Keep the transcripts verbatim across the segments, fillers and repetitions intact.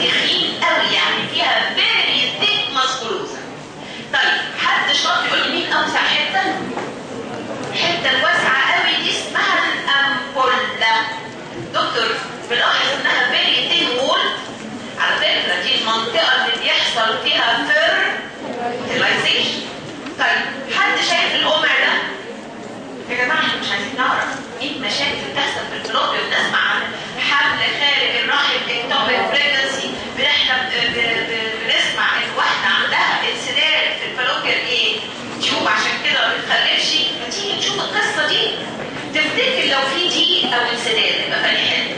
تخين قوي، يعني فيها فيري ثيك ماسكولوزا. طيب حد شاطر يقول لي مين اوسع حته؟ الحته الواسعه قوي دي اسمها الامبولا. دكتور بلاحظ انها فيري ثين وول. على فكره دي المنطقه اللي بيحصل فيها فيرتيلايزيشن. طيب حد شايف القمع ده؟ يا جماعه احنا مش عايزين نعرف ايه المشاكل اللي بتحصل في الفلوبيا. بنسمع عن حمل خارج الرحم اكتوبيك بريجنسي، احنا بنسمع ان واحده عندها انسداد في الفلوبيا ايه؟ تيوب، عشان كده ما بتخلفش. ما تيجي نشوف القصه دي. تفتكر لو في ضيق او انسداد يبقى فاني حلو؟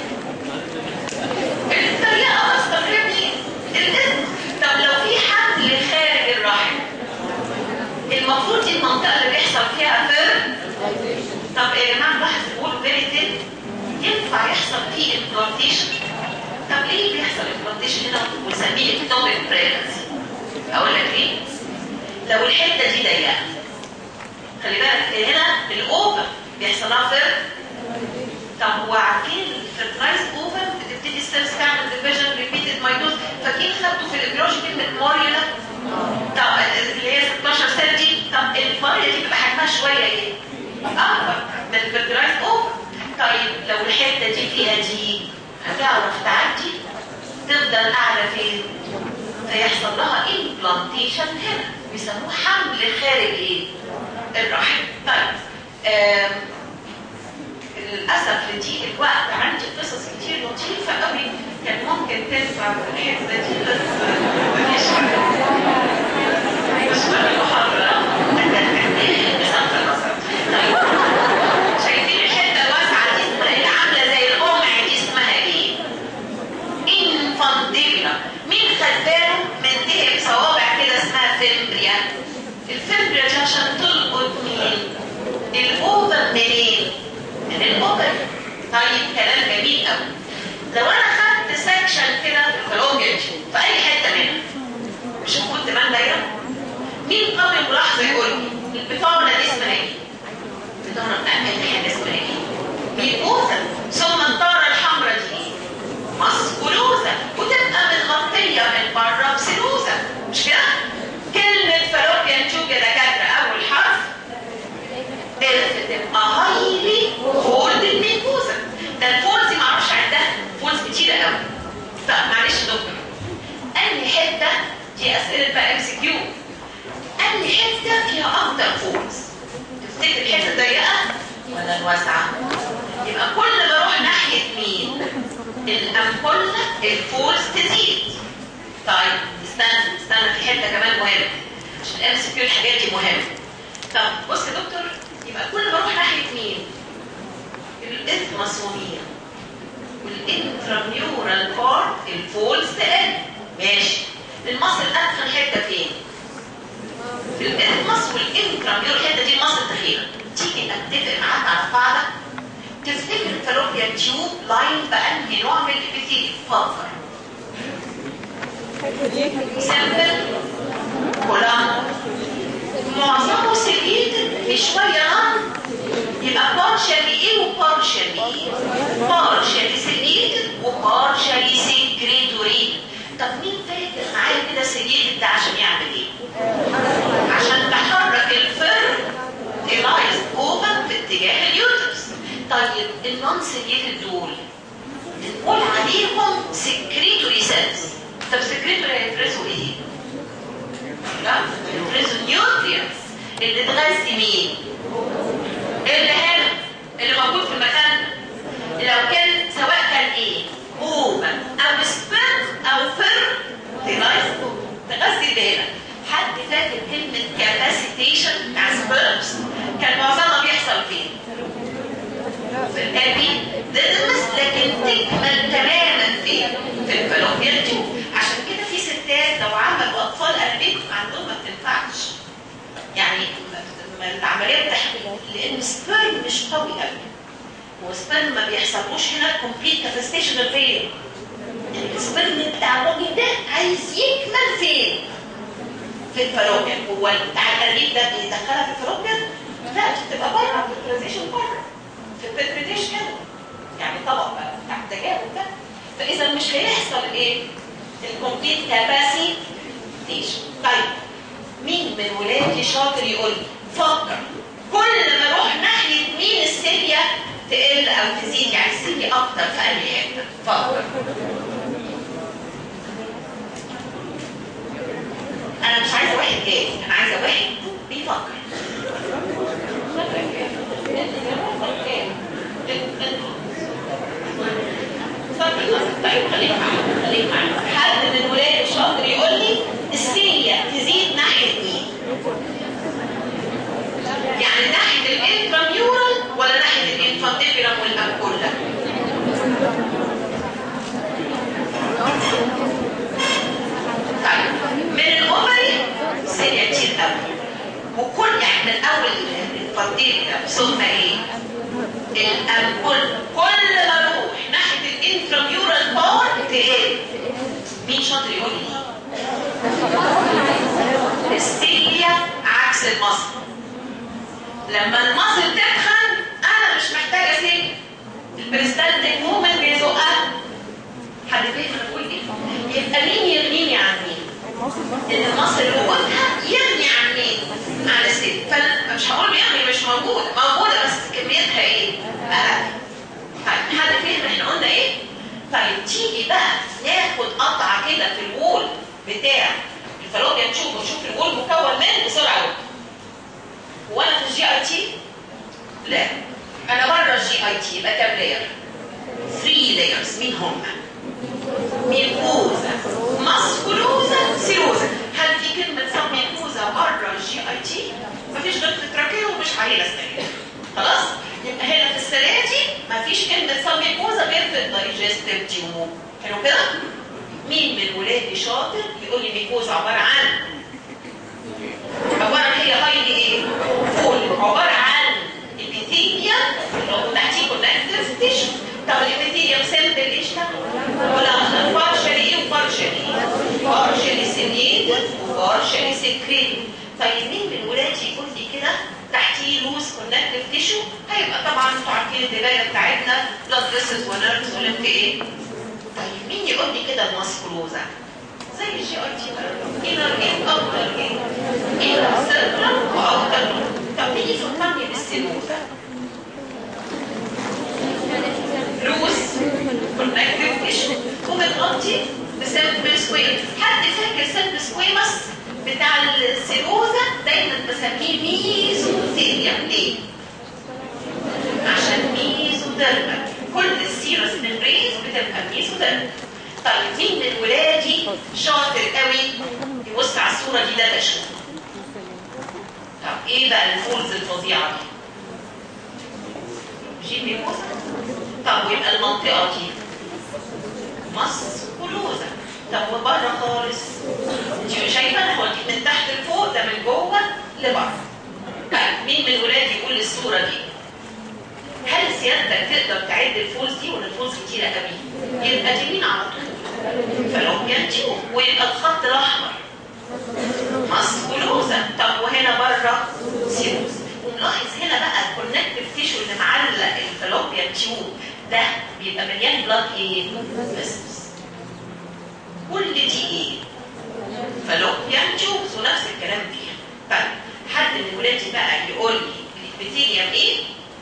الطريقه استغربني الاسم. طب لو في حمل خارج الرحم المفروض دي المنطقه اللي بيحصل فيها فير. طب يا جماعه الواحد بيقول فيري ثين ينفع يحصل فيه امبلانتيشن؟ طب ليه بيحصل امبلانتيشن هنا ونسميه اكتوبيك بريجنسي؟ اقول لك ليه؟ لو الحته دي ضيقه، خلي بالك هنا الاوفر بيحصل لها فير. طب وعارفين الفيرتلايز اوفر بتبتدي السيلز تعمل ديفيجن ريبيتد مايتوز. فاكرين خدتوا في الابيولوجي كلمه ماريولا؟ طب اللي هي ستاشر سيل دي، طب الماريولا دي بيبقى حجمها شويه ايه؟ اكبر من الفيرتلايز اوفر. طيب لو الحته دي فيها دي هتعرف تعدي تفضل قاعده فين؟ فيحصل لها امبلانتيشن هنا بيسموه حمل خارج ايه؟ الرحم. طيب آم. للاسف لضيق الوقت عندي قصص كتير لطيفه قوي كان ممكن تنفع في الحته دي، بس مفيش حاجه. مش محاضره بصرف النظر. طيب شايفين الحته الواسعه دي اللي عامله زي القمع دي اسمها ايه؟ انفانديبولا. مين خد باله من دي بصوابع كده اسمها فيمبريا؟ الفيمبريا دي عشان تلقط مين؟ الاوفر منين؟ من الاوفر. طيب كلام جميل قوي. لو انا خدت سكشن كده في الفلوبيا في اي حته منها، مش المفروض تبان دايره؟ مين قبل ملاحظه يقول لي البطانه دي اسمها ايه؟ البطانه بتاعت الحاجه اسمها ايه؟ ميكوزا. ثم الطاره الحمراء دي ماسكولوزا، وتبقى متغطيه من بره بسلوزا، مش كده؟ كلمه فلوبيا تشوف يا دكاتره اول حرف بتبقى هايلي فولد الميكوزا. ده الفولز ما اعرفش عندها فولز كتيره قوي. طب معلش يا دكتور، انهي حته دي اسئله بقى ام سي كيو؟ انهي حته فيها اكتر فولز؟ تفتكر الحته الضيقه ولا الواسعه؟ يبقى كل ما اروح ناحيه مين؟ الامبولا الفولز تزيد. طيب استنى استنى في حته كمان مهمه عشان الام سي كيو الحاجات دي مهمه. طب بص يا دكتور، يبقى كل ما اروح ناحيه مين؟ الاثماسوميه والانترانيورال بارت الفولز تقل. ماشي. المصل ادخل حته فين؟ في الاثماس والانترانيورال. الحته دي المصل التخينه. تيجي اتفق معاك على قاعده. تفتكر الفالوبيا تيوب لاين بانهي نوع من الابيثيليوم؟ فكر. سامبل كولان معظمه سيليتد شويه نان، يبقى بارشالي ايه وبارشالي ايه؟ بارشالي سيليتد وبارشالي سكريتوري. طب مين فاكر معايا كده سيليتد ده عشان يعمل ايه؟ عشان تحرك الفر الايز اوفر في اتجاه اليوترس. طيب النون سيليتد دول بنقول عليهم سكريتوري سيلز. طب سكريتوري هيفرزوا ايه؟ لا يفرزوا نيوترينتس اللي تغذي مين؟ اللي هنا اللي موجود في المكان. لو كان سواء كان ايه؟ اوفن او سبيرم او فر تغذي تغذي اللي هنا. حد فاكر كلمه كاباسيتيشن بتاع سبيرمز كان معظمها بيحصل فين؟ في الابي ديدمس، لكن تكمل تماما فين؟ في الفالوبيا تيوب. عشان كده في ستات لو عملوا اطفال انابيب عندهم ما بتنفعش. يعني العمليه بتحمل لان السبرم مش قوي قوي. هو السبرم ما بيحصلوش هنا كومبليت كافستيشن فين؟ السبرم بتاع الراجل ده عايز يكمل فين؟ في الفالوبيا. هو بتاع الانابيب ده بيدخلها في الفالوبيا؟ لا، بتبقى بره في الترانزيشن بره في البريتيش كده، يعني طبق بقى بتاع التجاوب ده. فاذا مش هيحصل ايه؟ الكومبليت كاباسيتيشن. طيب مين من ولادي شاطر يقول لي فكر كل ما اروح ناحيه مين السيليا تقل او تزيد، يعني السيليا اكتر في انهي حته؟ فكر. انا مش عايزه واحد جاهز، انا عايزه واحد بيفكر. طيب خليك معايا خليك معايا. حد من ولادي شاطر يقول لي السيليا تزيد ناحيه مين؟ يعني ناحيه الانتراميورال ولا ناحيه الانفانتيبيولم والامبولا؟ طيب من الاوفري سيليا كتير قوي، وكل يعني من اول الانفانتيبيولم ثم ايه؟ الامبول. كل ما اروح ناحيه الانتراميورال باور تقل. مين شاطر يقول لي؟ السيليا عكس المصل. لما المصل تتخن انا مش محتاجه سيليا، البريستالتيك مومنت بيزقها. حد فاهم انا بقول ايه؟ يبقى مين يغنيني عن مين؟ ان المصل وجودها يغني عن مين؟ عن السيليا. فانا مش هقول بيغني مش موجوده، موجوده بس كميتها ايه؟ اقل. طيب حد فاهم احنا قلنا ايه؟ طيب تيجي بقى ناخد قطعه كده في الوول بتاع الفالوبيان تشوف وشوف الوول مكون من بسرعه. وانا في الجي اي تي؟ لا، انا بره الجي اي تي. يبقى كام لاير؟ ثلاثة لايرز. مين هم؟ ميكوزا، ماسكولوزا، سيروزا. هل في كلمه سب ميكوزا بره الجي اي تي؟ مفيش غير في تراكيه ومش عيله سنه. خلاص؟ يبقى هنا في السنه دي مفيش كلمه سب ميكوزا غير في الدايجستيف تيوب. حلو كده؟ مين من ولادي شاطر يقول لي ميكوزا عباره عن عباره هي هايلي ايه؟ فول. عباره عن ابيثيليوم اللي هو تحتيه كونكتيف تيشو. طب الابيثيليوم سيمبل ايش ده؟ ولا بارشلي ايه وبارشلي؟ بارشلي سيليتد وبارشلي سكريتد. طيب مين من ولادي يقول لي كده تحتيه لوز كونكتيف تيشو؟ هيبقى طبعا انتوا عارفين الدايره بتاعتنا بلاد فيسلز ونيرفز ولمف ايه؟ طيب مين يقول لي كده الماسكولوزا؟ زي الجي اي تي بقى. انر ايه اوتر ايه؟ انر سيركلر واوتر. طب مين يفكرني بالسيلوزا؟ لوز كونكتيف تيشو ومتغطي بسيمبل سكوير. حد فاكر سيمبل سكويمس بتاع السيلوزا؟ دايما بسميه ميزوثيليوم. ليه؟ عشان ميزوديرمال. كل السيروس ميمبرينز بتبقى ميزوديرمال. طيب مين من ولادي شاطر قوي يبص على الصوره دي ده تشوف؟ طب ايه بقى الفولز الفظيعه دي؟ جيب ميكوزا. طب ويبقى المنطقه دي ماسكولوزا. طب وبره خالص انت شايفه انا هوديك من تحت لفوق، ده من جوه لبره. طيب مين من ولادي يقول الصوره دي؟ هل سيادتك تقدر تعد الفولز دي ولا الفولز كتيره قوي؟ يبقى دي مين على طول؟ فالوبيان تيوب. ويبقى الخط الاحمر ماسكولوزا. طب وهنا بره سيروز. وملاحظ هنا بقى الكونكتيف تيشو اللي معلق الفالوبيان تيوب ده بيبقى مليان بلاد ايه؟ فيسلز. كل دي ايه؟ فالوبيان تيوب ونفس الكلام فيها. طيب حد من ولادي بقى يقول لي الابيثيليوم ايه؟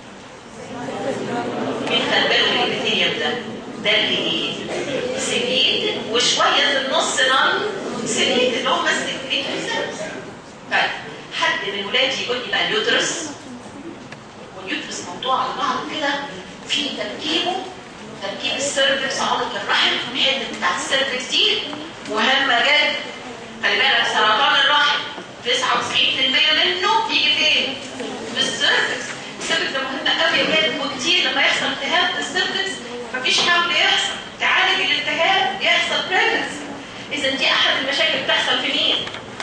مين خد باله من الابيثيليوم ده؟ ده اللي ايه؟ سيليتد وشويه في النص نون سيليتد اللي هم السكريتري سيلز. طيب حد من ولادي يقول لي بقى اليوترس. واليوترس موضوع على بعض كده في تركيبه تركيب السيرفكس عنق الرحم. الحته بتاعت السيرفكس دي مهمه جدا. خلي بالك سرطان الرحم تسعة وتسعين بالمية منه بيجي فين؟ في السيرفكس. السيرفكس ده مهم قوي يا ولاد، وكتير لما يحصل التهاب في السيرفكس مفيش حمل يحصل، تعالج الالتهاب يحصل بريجنسي. اذا دي احد المشاكل بتحصل في مين؟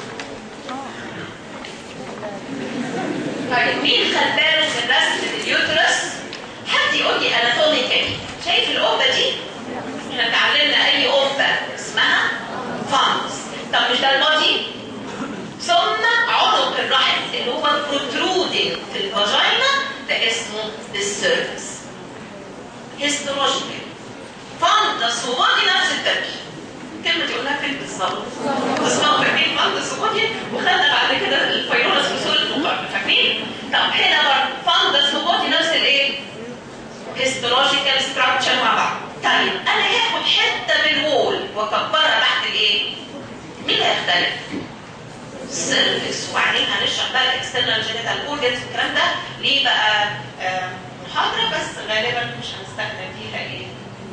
طيب مين خد باله من رسم اليوترس؟ حد يقول لي اناتوميكالي. شايف القبه دي؟ احنا اتعلمنا اي قبه اسمها فانس. طب مش ده البادي؟ ثم عنق الرحم اللي هو بروترودنج في الفاجينا ده اسمه السيرفكس. هيستولوجيكال فانتس وبادي نفس التركيب. الكلمه دي قلناها فين بالظبط؟ اسمها فاكرين فندس وبودي، وخدنا بعد كده الفيروس في صوره مقارنه، فاكرين؟ طب هنا برضه فندس وبودي نفس الايه؟ هيستولوجيكال ستراكشر مع بعض. طيب انا هاخد حته من الوول واكبرها تحت الايه؟ مين اللي هيختلف؟ السيرفكس، وبعدين هنشرح بقى الاكسترنال جينيتال اورجنز والكلام ده ليه بقى آه محاضره، بس غالبا مش هنستخدم فيها ايه؟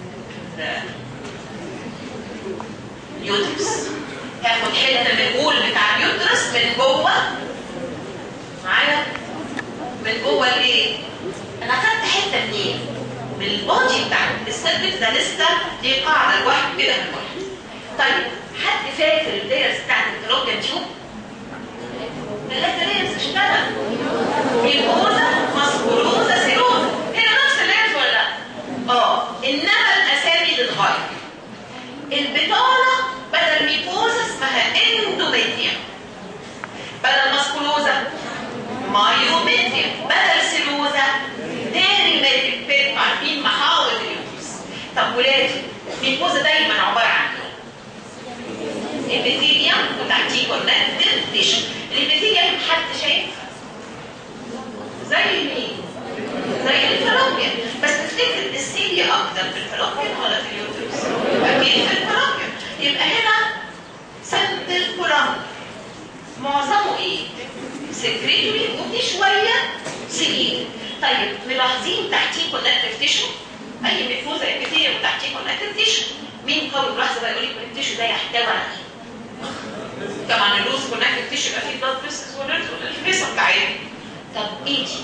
اليوترس. هاخد حته من الوول بتاع اليوترس من جوه معايا، من جوه الايه؟ انا اخدت حته منين؟ من البودي بتاع السيرفكس ده، لسه دي قاعده لوحده كده من واحد. طيب حد فاكر اللايرز بتاعت الفالوبيان تيوب؟ اللايرز اشتغل ميكوزا ماسكولوزا سيروزا، هنا نفس اللايرز ولا لا؟ اه، انما الاسامي تتغير. البطانه بدل ميكوزا اسمها اندوميتريوم، بدل ماسكولوزا مايوميتريوم، بدل سيروزا ديريميتريوم. عارفين محاور اليوترس. طب ولادي ميكوزا دايما عباره عن الابيثيليوم وتحتيه كونكتيف تيشو. الابيثيليوم حد شايف؟ زي مين؟ زي الفالوبيان، بس تفتكر السيليا اكتر في الفالوبيان ولا في اليوترس؟ اكيد في الفالوبيان. يبقى هنا سمبل كولوم معظمه ايه؟ سكريتوري ودي شويه سليم. طيب ملاحظين تحتيه كونكتيف تيشو؟ اي ميكوزا ابيثيليوم وتحتيه كونكتيف تيشو. مين قوي ملاحظه بقى يقول لك التيشو ده يحتوي على ايه؟ طبعا اللوز كونكتيف تيشو يبقى فيه بلاد فيسكس والفيسا بتاعتها. طب ايه دي؟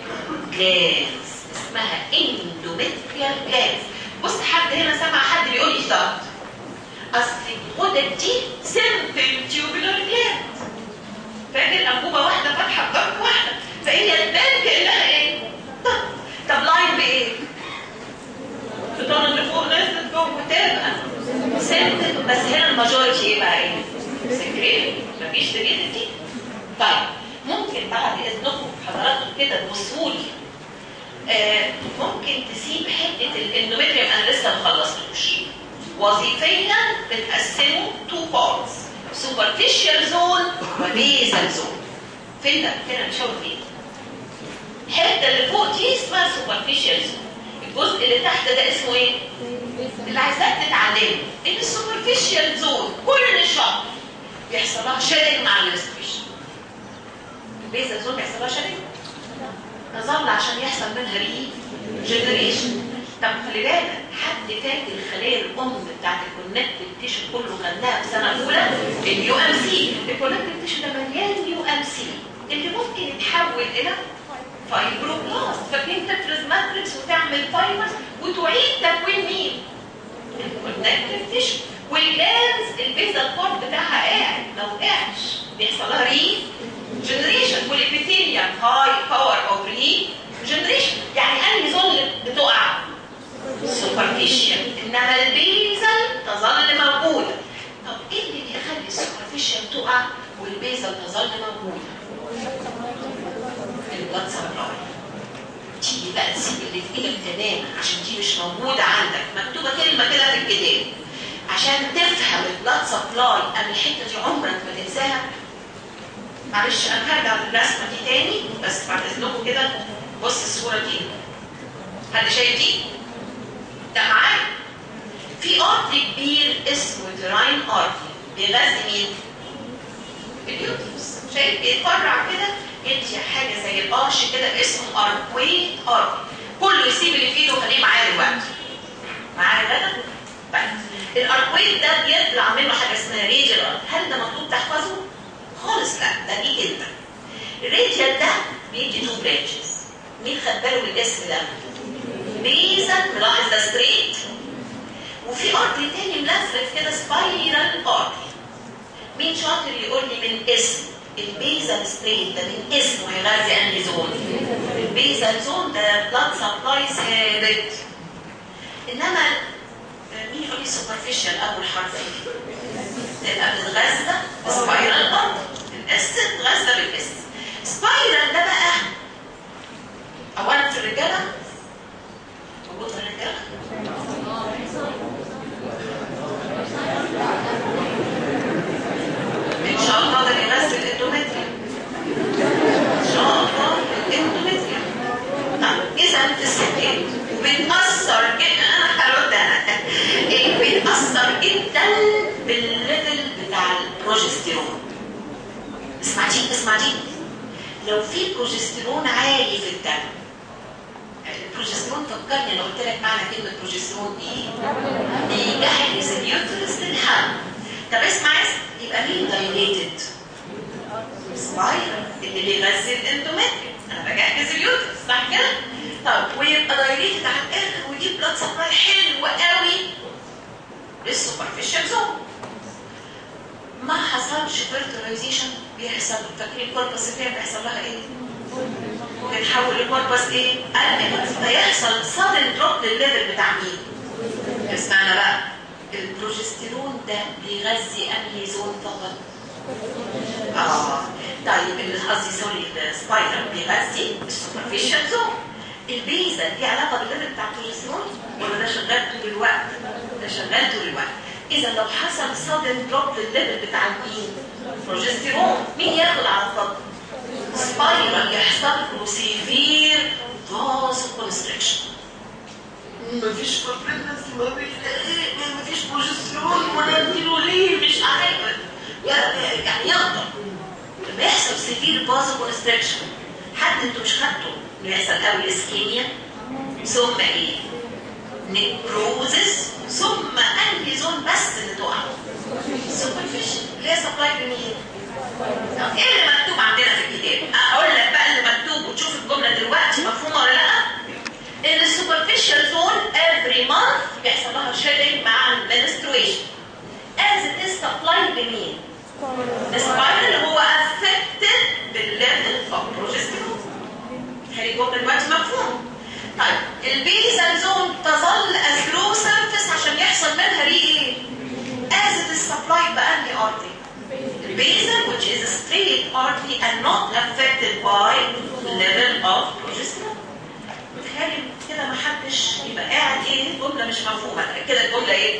جلاز اسمها اندوميتريال جلاز. بص حد هنا سمع حد بيقول لي ضغط، اصل الغدد دي سمبل تيوبولار جلاز. فاكر انبوبه واحده فاتحه بضغط واحده، فهي تبان كانها ايه؟ ضغط. طب لاين بايه؟ البطانه اللي فوق نازله جوه تبقى سمبل، بس هنا الماجوريتي ايه بقى ايه؟ سكريت، مفيش سكريت دي. طيب ممكن بعد اذنكم حضراتكم كده تبصوا لي آه ممكن تسيب حته الاندوميتريوم، انا لسه ما خلصتوش. وظيفيا بتقسمه تو بارتس، سوبرفيشال زون وبيزال زون. فين ده؟ فين هنشاور فين؟ الحته اللي فوق دي اسمها سوبرفيشال زون، الجزء اللي تحت ده اسمه ايه؟ اللي عايزاك تتعلمه ان السوبرفيشال زون كل شهر بيحصل لها شادنج مع الريسبريشن. البيزال زون بيحصل لها شادنج؟ نظام عشان يحصل منها ري جنريشن. طب خلي بالك، حد فاكر خلايا الام بتاعت الكونكتيف تيشو كله خدناها في سنه اولى؟ اليو ام سي. الكونكتيف تيشو ده مليان يو ام سي اللي ممكن يتحول الى فايبروبلاست. فاكرين تفرز ماتريكس وتعمل فايبرز وتعيد تكوين مين؟ الكونكتيف تيشو. والجلانز البيزال بورت بتاعها قاعد، لو قاعدش بيحصل لها ري جنريشن. والابيثيليوم هاي باور اوف ري جنريشن. يعني انهي زون بتقع؟ سوبرفيشال، انما البيزل تظل موجوده. طب ايه اللي بيخلي السوبرفيشال تقع والبيزل تظل موجوده؟ البلاد سبلاي. تيجي بقى تسيب اللي في ايدك تماما عشان دي مش موجوده عندك، مكتوبه كلمه كده في الكتاب عشان تفهم البلاد سبلاي. اما الحته دي عمرك ما تنساها. معلش انا هرجع للرسمه دي تاني، بس بعد اذنكم كده بص الصوره دي. حد شايف دي؟ ده معايا في ارتري كبير اسمه يوتراين ارتري بيغذي مين؟ اليوترس. شايف بيتفرع كده يدي حاجه زي القرش كده اسمه اركويت ارتري. كله يسيب اللي في ايده وخليه معايا دلوقتي. معايا ده؟ طيب الاركويت ده بيطلع منه حاجه اسمها ريديال ارتري. هل ده مطلوب تحفظه؟ خالص لا، ده ليك انت. الريديال ده بيدي تو برانشز. مين خد باله بالاسم ده؟ بيزل، ملاحظ ده ستريت، وفي ارتري تاني ملفلف كده سبايرال ارتري. مين شاطر يقول لي من اسم البيزل ستريت ده من اسمه يغذي انهي زون؟ البيزل زون ده بلاد سبلاي ثابت. انما مين يقول لي سوبرفيشال اول حرف تبقى متغذى سبايرال ارتري. الاس متغذى بالاس. سبايرال ده بقى اولا في الرجاله موجود في الرجاله بيتاثر جدا بالليفل بتاع البروجستيرون. اسمع دي اسمع دي، لو في بروجستيرون عالي في الدم، البروجستيرون فكرني لو قلت لك معنى كلمه بروجستيرون ايه؟ بيجهز اليوترس للحمل. طب اسمع اسمع، يبقى مين دايليتد؟ سبايرال اللي بيغذي الاندوميتريوم. انا بجهز اليوترس صح كده؟ طب ويبقى دايليتد على الاخر ويجيب بلاد سبلاي حلو قوي للسوبرفيشال زون. ما حصلش فيرتلايزيشن بيحصل، فاكرين الكوربس فين بيحصل لها ايه؟ بتحول الكوربس ايه؟ قلبت، فيحصل سادن دروب للليفل بتاع مين؟ اسمعنا بقى، البروجستيرون ده بيغذي انهي زون فقط؟ اه طيب اللي قصدي سوري السبايرال بيغذي السوبرفيشال زون. البيزا دي علاقه بالليفل بتاع البروجستيرون ولا ده شغال طول الوقت؟ ده شغال طول الوقت. اذا لو حصل سادن دروب للليفل بتاع مين؟ البروجستيرون، مين ياخد على الخط؟ سبايرال، يحصل له سيفير فاز كونستريكشن. مفيش بريجنسي، مفيش بروجستيرون ولا اديله ليه مش عارف يعني يقدر. لما يحصل سيفير فاز كونستريكشن، حد انتوا مش خدتوا انه يحصل قوي اسكيميا، ثم ايه؟ نيكروزس، ثم انهي زون بس اللي تقع؟ سوبرفيشال اللي هي سبلاي بمين؟ ايه اللي مكتوب عندنا في الكتاب؟ اقول لك بقى اللي مكتوب وتشوف الجمله دلوقتي مفهومه ولا لا؟ ان السوبرفيشال زون every month بيحصل لها شيدنج مع المنسترويشن as it is supplied بمين؟ السبايرال اللي هو affected بالليفل اوف بروجستيرون. هذه الجمله دلوقتي مفهومه. طيب البيزال زون تظل as low surface عشان يحصل منها ري ايه؟ as it is supplied بأنهي artery؟ البيزال which is a straight artery and not affected by level of progesterone. متهيألي كده ما حدش يبقى قاعد ايه جمله مش مفهومه كده. الجمله ايه؟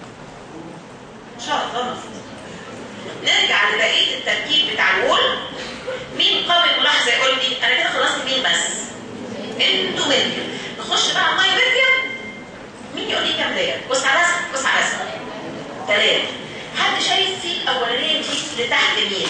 ان شاء الله مفهومه. نرجع لبقيه التركيب بتاع الوول. مين قابل ملاحظه يقول لي انا كده خلصت مين بس؟ اندوميتريوم. نخش بقى على المايوميتريوم. مين يقول لي كام لاير؟ بص على رسم بص على رسم ثلاثه. حد شايف في الاولانيه دي لتحت مين؟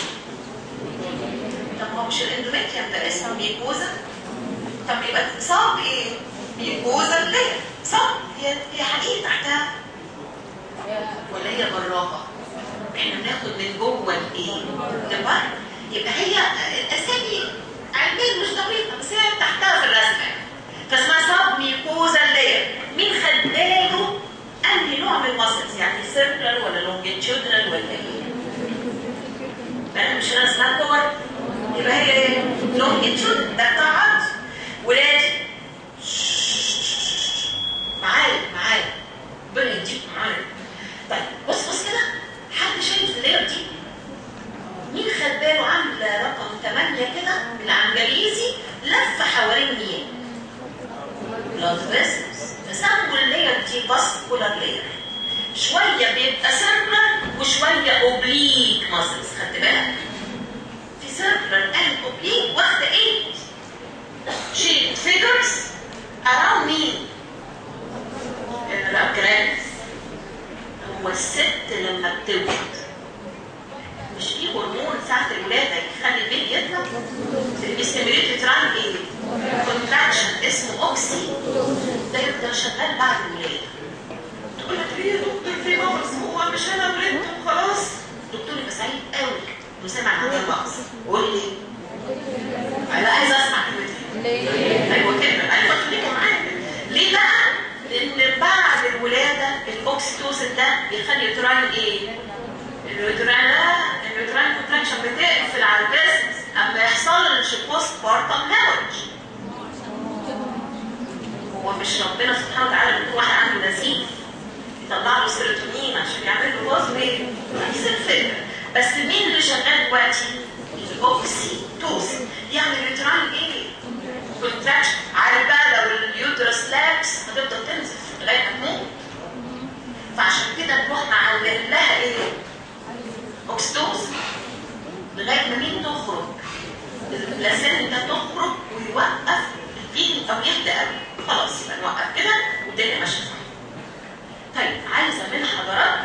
طب هو مش الاندوميتريوم ده اسمه ميكوزا؟ طب يبقى صاب ايه؟ ميكوزا لاير صح؟ هي هي حقيقي تحتها ولا هي براقه؟ احنا بناخد من جوه الايه؟ تمام؟ يبقى هي الاسامي علميا مش دقيقه بس هي تحتها في الرسمه. فاسمها صاب ميكوزا لاير. مين خد باله انهي نوع من الماسلز؟ يعني سيركلر ولا لونجيتيودنال ولا ايه؟ انا مش انا اسمها كور يبقى هي ايه؟ لونجيتيود ده بتاع عرض. ولادي معايا معايا ربنا يديكم معايا. طيب بص بص كده، حد شايف اللير دي؟ مين خد باله عامله رقم ثمانية كده بالعنجليزي لف حوالين مين؟ بلاد فيسلز. فسموا اللير دي فاسكولار لير. شويه بيبقى سيركلر وشويه اوبليك ماسلز. خدت بالك؟ في سيركلر اند اوبليك واخده ايه؟ شيل فيجرز اراوند مين؟ الجرانس. هو الست لما بتولد مش في هرمون ساعه الولاده يخلي البيبي يطلع؟ اللي بيستمريت تران ايه؟ كونتراكشن اسمه اوكسي. ده يفضل شغال بعد الولاده. تقول لك ليه يا دكتور في مغص؟ هو مش انا ولدت وخلاص؟ الدكتور يبقى سعيد قوي انه سمع عن المغص. قول لي انا عايز اسمع كلمتين. ليه؟ ايوه كده ايوه خليكم معايا. ليه بقى؟ لان بعد الولاده الاوكسيتوسين ده بيخلي اليوتراين ايه؟ اليوتراين ده اليوتراين كونتراكشن بتقفل على البيزنس اما يحصلش بوست بارتم هيموريدج. هو مش ربنا سبحانه وتعالى بيكون واحد عنده نزيف يطلع له سيروتونين عشان يعمل له باز ايه؟ نفس الفكره. بس مين اللي شغال دلوقتي؟ الاوكسيتوسين. يعمل اليوتراين ايه؟ كونتراكشن. عارف بقى لو اليوترس لابس هتفضل تنزف لغايه ما تموت. فعشان كده نروح نعمل لها ايه؟ اوكسيتوسين لغايه ما مين تخرج؟ البلاسينتا تخرج ويوقف البيبي او يهدى قوي. خلاص يبقى نوقف كده والدنيا ماشيه صح. طيب عايزه من حضراتكم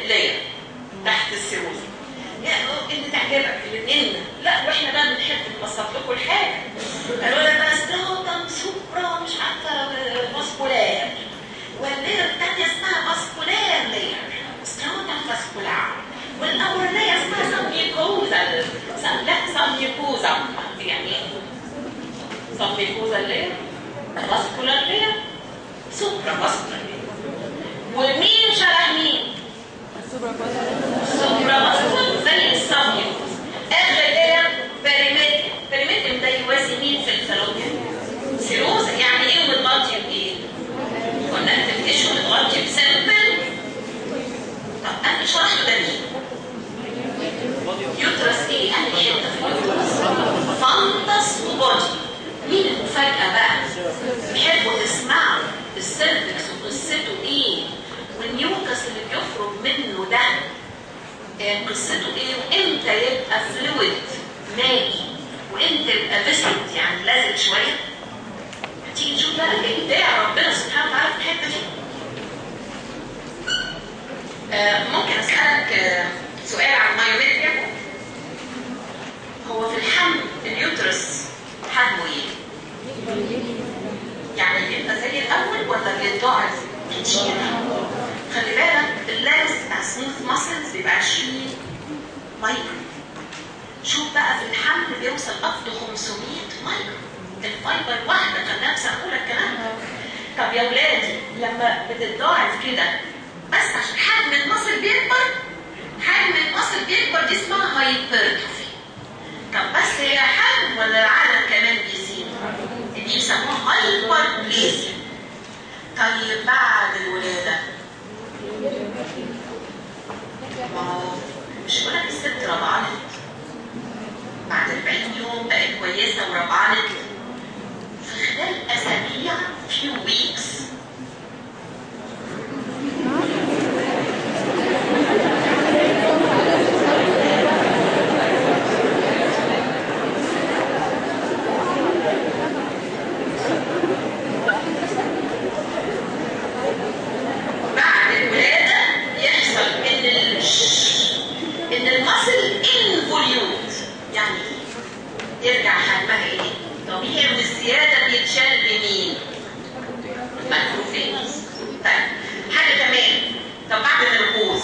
ليا تحت السيروز يعني اللي تعجبك اللي إن لا واحنا بقى بنحب نبسط لكم الحاجه. قالوا لنا بقى ستروتم سوبرا مش عارفه فاسكولار، واللير الثانيه اسمها فاسكولار لير ستروتم فاسكولار، والاولانيه اسمها سبميكوزا لا سبميكوزا يعني سبميكوزا لير فاسكولار لير سوبرا فاسكولار لير. ومين شبه مين؟ سوبرا فاسكولار زي السبميكوزا. اخر لير بيريميديوم. بيريميديوم ده يوازي مين في الفالوبيان؟ سيروزا. يعني ايه متغطي بايه؟ كونكتيف تيشو متغطي بسيمبل. طب انا شرحت ده مين؟ يوترس ايه؟ انا حته في اليوترس فانتس وبودي. مين المفاجاه بقى؟ تحبوا تسمعوا السيرفكس وقصته ايه؟ والنيوكس اللي بيخرج منه ده قصته ايه؟ وامتى يبقى فلويد مائي وامتى يبقى فيسد يعني لازق شويه؟ هتيجي نشوف بقى ابداع ربنا سبحانه وتعالى في الحته دي. آه ممكن اسالك آه سؤال عن المايومتريا؟ هو في الحمل اليوترس حجمه ايه؟ يعني بيبقى زي الاول ولا بيتضاعف كتير؟ خلي بالك اللانس بتاع سموث ماسلز بيبقى عشرين مايكرو. شوف بقى في الحمل بيوصل up to خمسمية مايكرو. الفايبر واحده كان نفسي اقول الكلام ده. طب يا ولادي لما بتتضاعف كده بس عشان حجم المصل بيكبر، حجم المصل بيكبر دي اسمها هايبرتروفي. طب بس هي حجم ولا العدد كمان بيزيد؟ دي بيسموها هايبربليزيا. طيب بعد الولاده ما هو مش بقول لك الست ربعت بعد أربعين يوم بقت كويسه وربعت في خلال اسابيع few weeks يرجع حجمها ايه؟ طبيعي والزياده بيتشال بمين؟ الماكروفيج. طيب حاجه كمان. طب بعد الركوز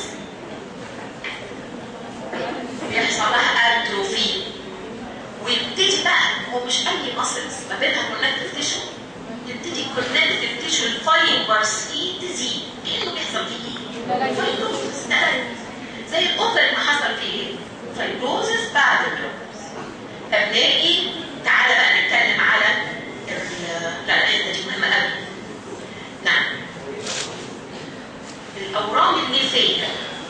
بيحصل لها اتروفي ويبتدي بقى هو مش اي ماسلز ما بينها كونكتيف تيشو يبتدي كونكتيف تيشو الفايبرز فيه تزيد. ايه اللي بيحصل فيه؟ فايبروزس زي الاوفر اللي حصل فيه ايه؟ فايبروزس بعد الركوز. أبنائي تعالى بقى نتكلم على لا الحته دي مهمه قوي. نعم الاورام الليفيه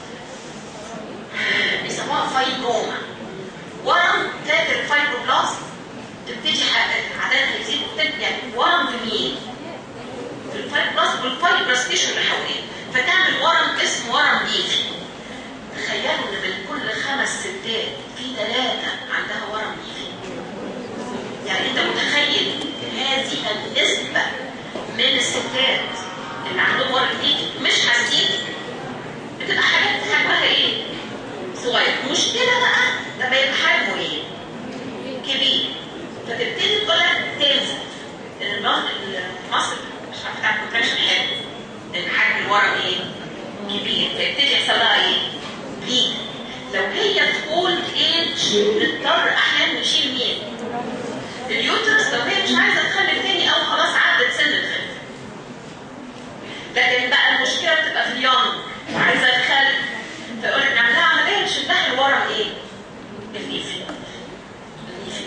بيسموها فايبروما. ورم فاكر الفايبروبلاست تبتدي عددها يزيد يعني ورم في مين؟ في الفايبروبلاست والفايبرس تيشو اللي حواليه فتعمل ورم اسمه ورم ليفي. تخيلوا ان من كل خمس ستات في ثلاثه عندها ورم ليفي. يعني انت متخيل هذه النسبه من الستات اللي عندهم ورم ليفي مش حاسين؟ بتبقى حاجات حجمها ايه؟ صغير. مشكله بقى لما يبقى حجمه ايه؟ كبير. فتبتدي تقول لك تنزل المصل مش عارفه تعمل كونتراكشن حلو لان حجم الورم ايه؟ كبير. فيبتدي يحصل لها ايه؟ بليد. لو هي في اولد ايج بنضطر احيانا نشيل مين؟ اليوترس لو هي مش عايزه تخلف تاني او خلاص عدت سن الخلف. لكن بقى المشكله بتبقى في اليوم وعايزه تخلف فيقول لك نعمل لها عمليه نشيل لها الورم ايه؟ الليفي. الليفي.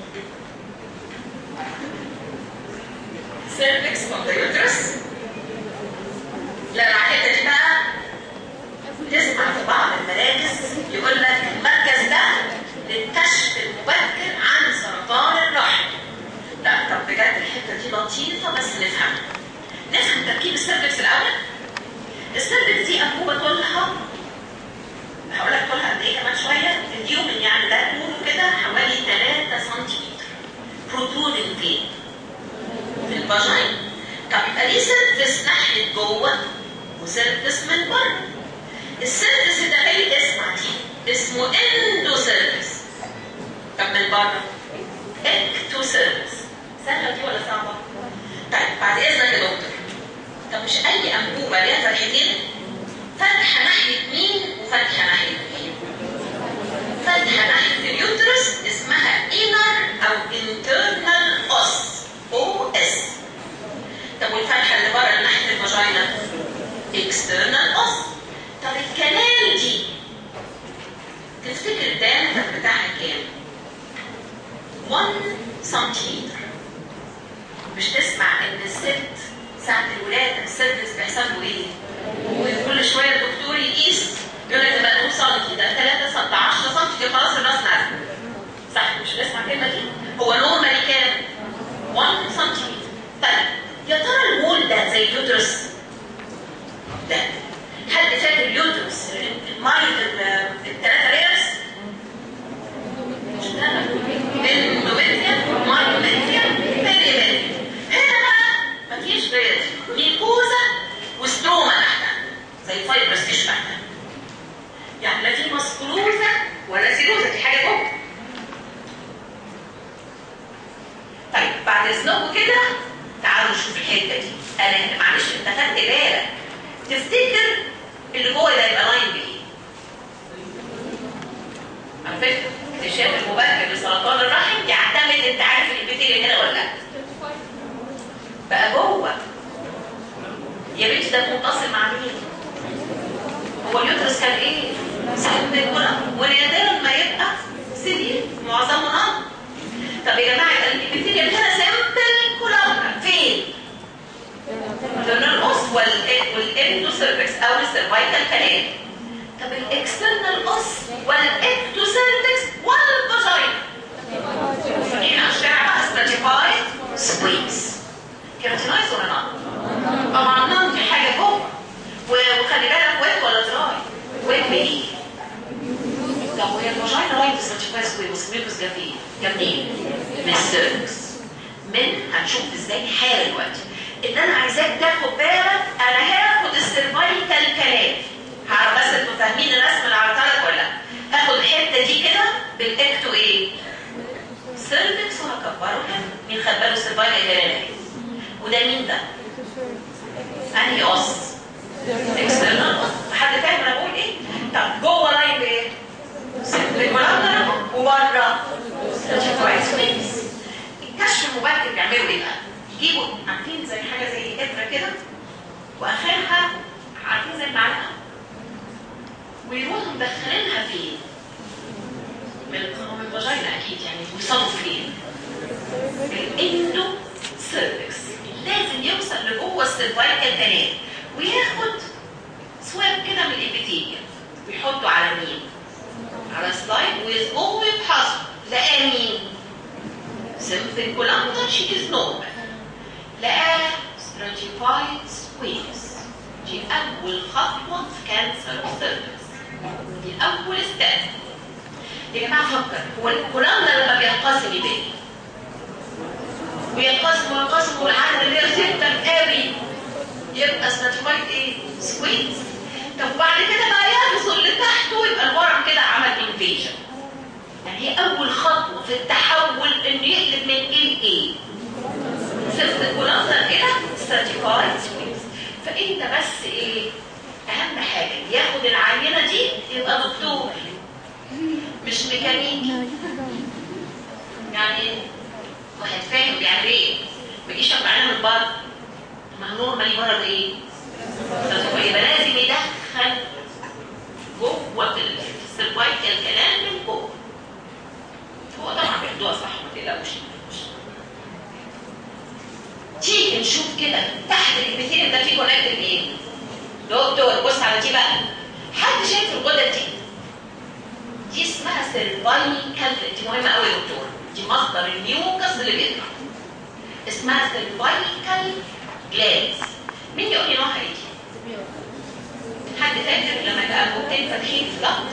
سيرفكس اوف ذا يوترس. لا الحته دي بقى تسمع في بعض المراكز يقول لك المركز ده للكشف المبكر عن سرطان الرحم. لا طب بجد الحته دي لطيفه بس نفهم. نفهم تركيب السيرفكس الاول. السيرفكس دي انبوبه طولها هقول لك طولها قد ايه كمان شويه. اليومن يعني ده طوله كده حوالي ثلاثة سنتيمتر. بروترودنج فين؟ في الفاجين. طب يبقى ليه سيرفكس ناحيه جوه وسيرفكس من بره. السيرفس الداخلي اسمع دي اسمه اندو سيرفس. طب من بره اكتو سيرفس. سهله دي ولا صعبه؟ طيب بعد اذنك يا دكتور، طب مش اي انبوبه ليها فتحتين؟ فتحه ناحيه مين وفتحه ناحيه مين؟ فتحه ناحيه اليوترس اسمها inner او internal os او اس. طب والفتحه اللي بره اللي ناحيه الفاجينا external os. طب الكنال دي تفتكر الدايمتر بتاعها كام؟ واحد سنتيمتر. مش تسمع ان الست ساعة الولادة السيرفكس بيحصل له ايه؟ وكل شوية الدكتور يقيس يقول لك ده بقى اتنين سم، ده تلاتة سم، ده عشرة سم، دي خلاص الراس نازلة. صح مش بنسمع الكلمة دي؟ هو نورمالي كام؟ واحد سنتيمتر. طيب يا ترى الوول ده زي اليوترس؟ ده حد فاكر اليوترس المايل الثلاثة ليرز؟ مش ده اندوميتريوم مايوميتريوم بيريميتريوم. هنا بقى مفيش غير ميكوزا وستروما تحتها زي فايبرس تيشو تحتها. يعني لا في ماسكولوزا ولا سيروزا، دي حاجه جوه. طيب بعد اذنكم كده تعالوا نشوف الحته دي. انا معلش انت خدت بالك تفتكر اللي جوه ده يبقى لاين بايه؟ على فكره اكتشاف المبكر لسرطان الرحم يعتمد انت عارف الابيثيليوم هنا ولا لا؟ بقى جوه يا بنتي ده متصل مع مين؟ هو اليوترس كان ايه؟ سيمبل ونادرا ما يبقى سليم، معظمه نار. طب يا جماعه يبقى الابيثيليوم هنا سيمبل كولومنا فين؟ الانترنال اوس والاندو سيرفكس او السيرفايكال كانال. طب الاكسترنال اوس والاكتو سيرفكس والفاجينا فاكرين اشعه بقى ستراتيفايد سكويز كيراتينايز ولا لا؟ طبعا نعم دي حاجه جوه. وخلي بالك ويت ولا دراي؟ ويت بايه؟ طب وهي الفاجينا رايت ستراتيفايد سكويز والسكويز جاب ايه؟ جاب منين؟ من السيرفكس. من هنشوف ازاي حالا دلوقتي ان انا عايزاك تاخد بالك. انا هاخد السيرفايكال كانال. هعرف بس انتوا فاهمين الرسم اللي عملتها لك ولا لا؟ هاخد الحته دي كده بالاكتو ايه؟ سيرفكس وهكبره هنا. مين خد باله السيرفايكال كانال؟ وده مين ده؟ انهي قص؟ اكسترنال قص. حد فاهم انا بقول ايه؟ طب جوه لاين بايه؟ سيرفيكولار وبره ستراتيفايد سبيس. الكشف المبكر بيعملوا ايه بقى؟ يجيبوا عارفين زي حاجه زي ابره كده واخرها عارفين زي المعلقه ويروحوا مدخلينها فين؟ من الفاجينا اكيد يعني يوصلوا فين؟ الاندو سيرفكس. لازم يوصل لجوه السيرفايكال كانال وياخد سواب كده من الابيثيليوم ويحطه على مين؟ على سلايد ويصبغه ويفحصه. لقاه مين؟ سيمبل كولامنر شي از نورمال. لقاه ستراتيفايد سكويز. دي اول خطوه في كانسر سيرفكس. دي اول ستيب. يا جماعه فكر، هو الكولامنر لما بينقسم يبقى وينقسم وينقسم والعدد اللي هي جدا قوي يبقى ستراتيفايد ايه؟ سكويز. طب بعد كده بقى يغزل لتحته يبقى الورم كده عمل انفيجن. يعني هي اول خطوه في التحول انه يقلب من ايه لايه؟ صفر الكولامنر كده ستراتيفايد سكويز. فانت بس ايه؟ اهم حاجه ياخد العينه دي يبقى دكتور مش ميكانيكي. يعني واحد فاهم يعني ايه؟ ما يجيش ياخد عينه من بره. ما هو نورمالي بره ده ايه؟ يبقى لازم يدخل جوه السيرفايكال كانال من جوه. هو طبعا بياخدوها صح ما تقلقوش. تيجي نشوف كده تحت الابيثيليوم ده فيه كونكتيف ايه؟ دكتور بص على دي بقى. حد شايف الغده دي؟ دي اسمها سيرفايكال. دي مهمه قوي يا دكتور. دي مصدر الميوكس اللي بيطلع. اسمها سيرفايكال جلاندز. مين يقول لي نوعها ايه دي؟ حد فاكر لما بقى الغدتين فاتحين في ضغط؟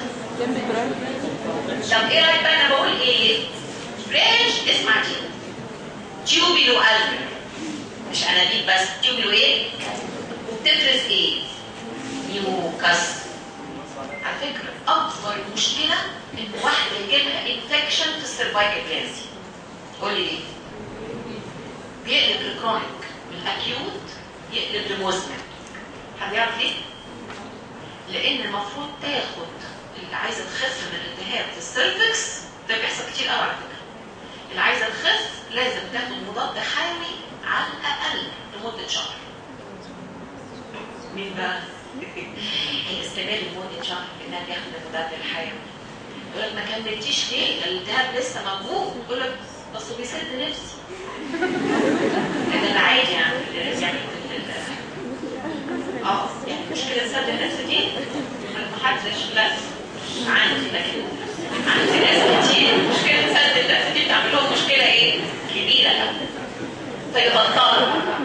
طب ايه رايك بقى انا بقول ايه؟ برانش اسمع دي تيوبيلو الفر. مش انابيب بس، تيوبيلو ايه؟ وبتفرز ايه؟ ميوكس. فكره اكبر مشكله ان واحده يجي لها انفكشن في السيرفايكال جلانسي. قولي ليه؟ بيقلب الكرونيك من اكيوت يقلب لمزمن. حد يعرف ليه؟ لان المفروض تاخد اللي عايزه تخف من الالتهاب في السيرفكس، ده بيحصل كتير قوي على فكره. اللي عايزه تخف لازم تاخد مضاد حيوي على الاقل لمده شهر. مين بقى؟ هيستمر لمده شهر انها تاخد المضاد الحيوي. يقول لك ما كملتيش ليه؟ الالتهاب لسه موجود. يقول لك اصله بيسد نفسي. ده العادي يعني يعني اه يعني مشكله سد النفس دي محدش لا مش عندي، لكن عندي ناس كتير مشكله سد النفس دي بتعمل لهم مشكله ايه؟ كبيره قوي. فيبطلوا.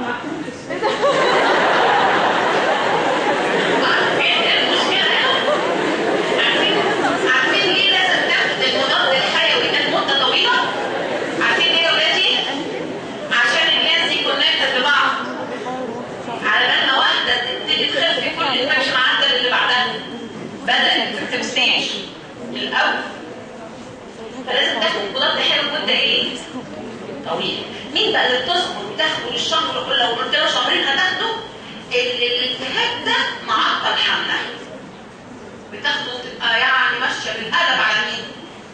عارفين المشكله؟ عارفين عارفين ليه لازم تاخد المضاد الحيوي ده لمده طويله؟ عارفين ليه يا ولادي؟ عشان الناس دي كونكتد ببعض. على بال ما واحده تبتدي تخف كل الانفكشن عدل اللي بعدها بدات في ستيج الاول. فلازم تاخد مضاد حيوي مده ايه؟ طويله. مين بقى اللي بتصبر وتاخده للشهر كله؟ لو قلت له شهرين هتاخده اللي الالتهاب ده معطل حمله. بتاخده تبقى يعني ماشيه بالقلب على مين؟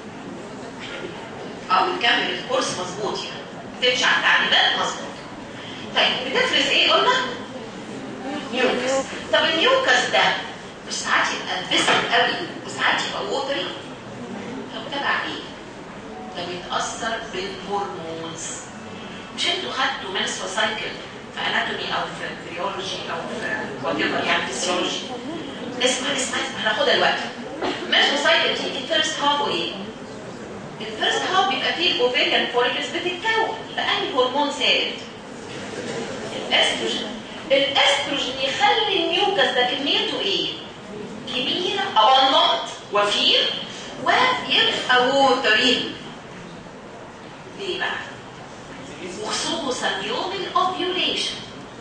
اه بتكمل الكورس مظبوط يعني. تمشي على التعليمات مظبوط. طيب بتفرز ايه قلنا؟ ميوكس. طب الميوكس ده مش ساعات يبقى بسم قوي وساعات يبقى ووتري؟ طب تبع ايه؟ ده بيتاثر بالهرمونز. مش انتوا خدتوا منسوا سايكل في اناتومي او في فيولوجي او في وات يعني فيسيولوجي؟ اسمع اسمع اسمع هناخدها دلوقتي. منسوا سايكل دي الفيرست هاف ايه؟ الفيرست هاف بيبقى فيه الاوفيريان فوليكلز بتتكون. بأنهي هرمون سائد؟ الاستروجين. الاستروجين يخلي الميوكس ده كميته ايه؟ كبيره ابنط وفير ويبقى ووتري. ليه بقى؟ وخصوصا يوم الاوفيوليشن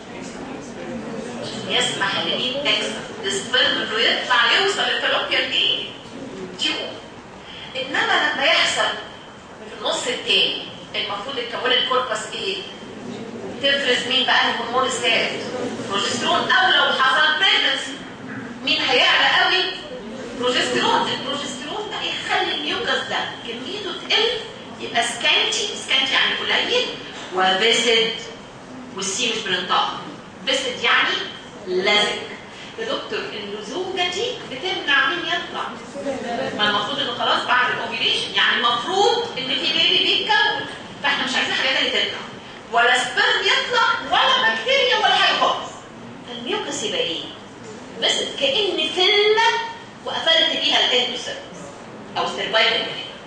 يسمح لمين تكسب السبرم انه يطلع يوصل للفالوبيان دي تيوب. انما لما يحصل في النص التاني المفروض تكون الكوربس ايه؟ تفرز مين بقى الهرمون السائد؟ بروجسترون. او لو حصل بريجنسي مين هيعلى قوي؟ بروجسترون. البروجسترون ده يخلي الميوكس ده كميته تقل، يبقى سكانتي. سكانتي يعني قليل، وبسد. والسي مش بننطقها. بسد يعني لزج. يا دكتور اللزوجه دي بتمنع مين يطلع؟ ما المفروض انه خلاص بعد الاوفيليشن يعني المفروض ان في بيبي بيتكون، فاحنا مش عايزين حاجات اللي تطلع ولا سبرم يطلع ولا بكتيريا ولا حاجه خالص. فالميوكس يبقى ايه؟ بس كأن سله وقفلت بيها الاندوسيرفس او السيرفايكال.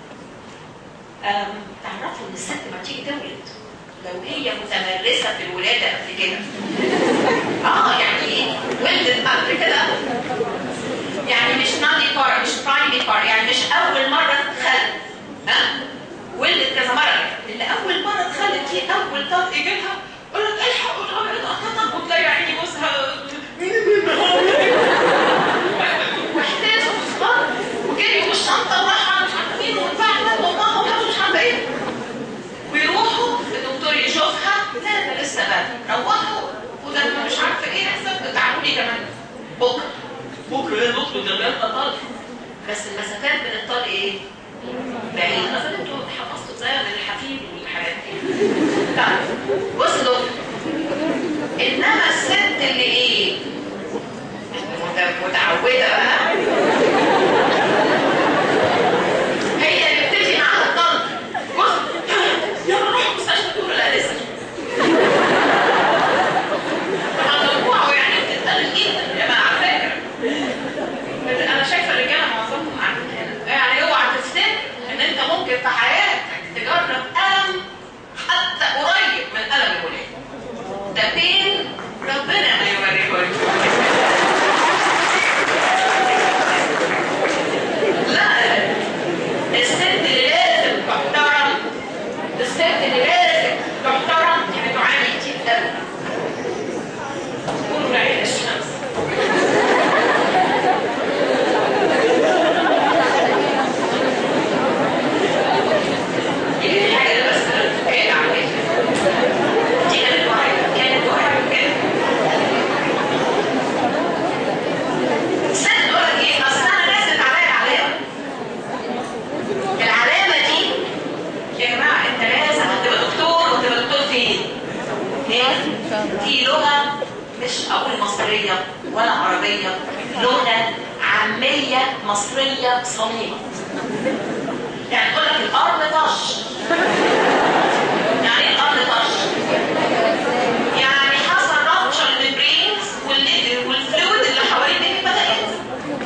تعرفوا ان الست ما تيجي تولد لو هي متمرسه في الولاده قبل كده اه يعني ولدت قبل كده يعني مش نادي بار مش برايمري بار يعني مش اول مره تخلف ها ولدت كذا مره. اللي اول مره تخلف دي اول طلق يجيلها يقول لك الحق الحق وتلاقي عيني جوزها واحتاج وصغار وجري والشنطه وراحه مش عارفه فين واتبعت وامها وابوها مش عارفه ايه ويروحوا الدكتور يشوفها لا ده لسه بدري روحوا وده مش عارفه ايه حسب تعالوا لي كمان بكره بكره ايه الدكتور ده بقى طالق بس المسافات بين الطلق ايه؟ بعيد. اظن انتوا حفظتوا زي من الحفيد والحاجات دي. طيب بص دكتور انما الست اللي ايه؟ متعوده بقى هي اللي بتجي معاها الطلق. بص يلا روح المستشفى تقول لا لسه هنوقعوا يعني بتتقلق جدا يا جماعه على فكره. انا شايفه الرجاله معظمهم عارفين هنا يعني اوعى تفتكر ان انت ممكن في حياتك تجرب الم حتى قريب من الم الولاده. ده بين ربنا ما يوريهولك. هنا في لغة مش أقول مصرية ولا عربية، لغة عامية مصرية صميمة. يعني تقول لك الأرض طش. يعني الأرض طش يعني حصل رابتشر للبرينز والفلويد اللي حوالين البيبي بدأ ينزل.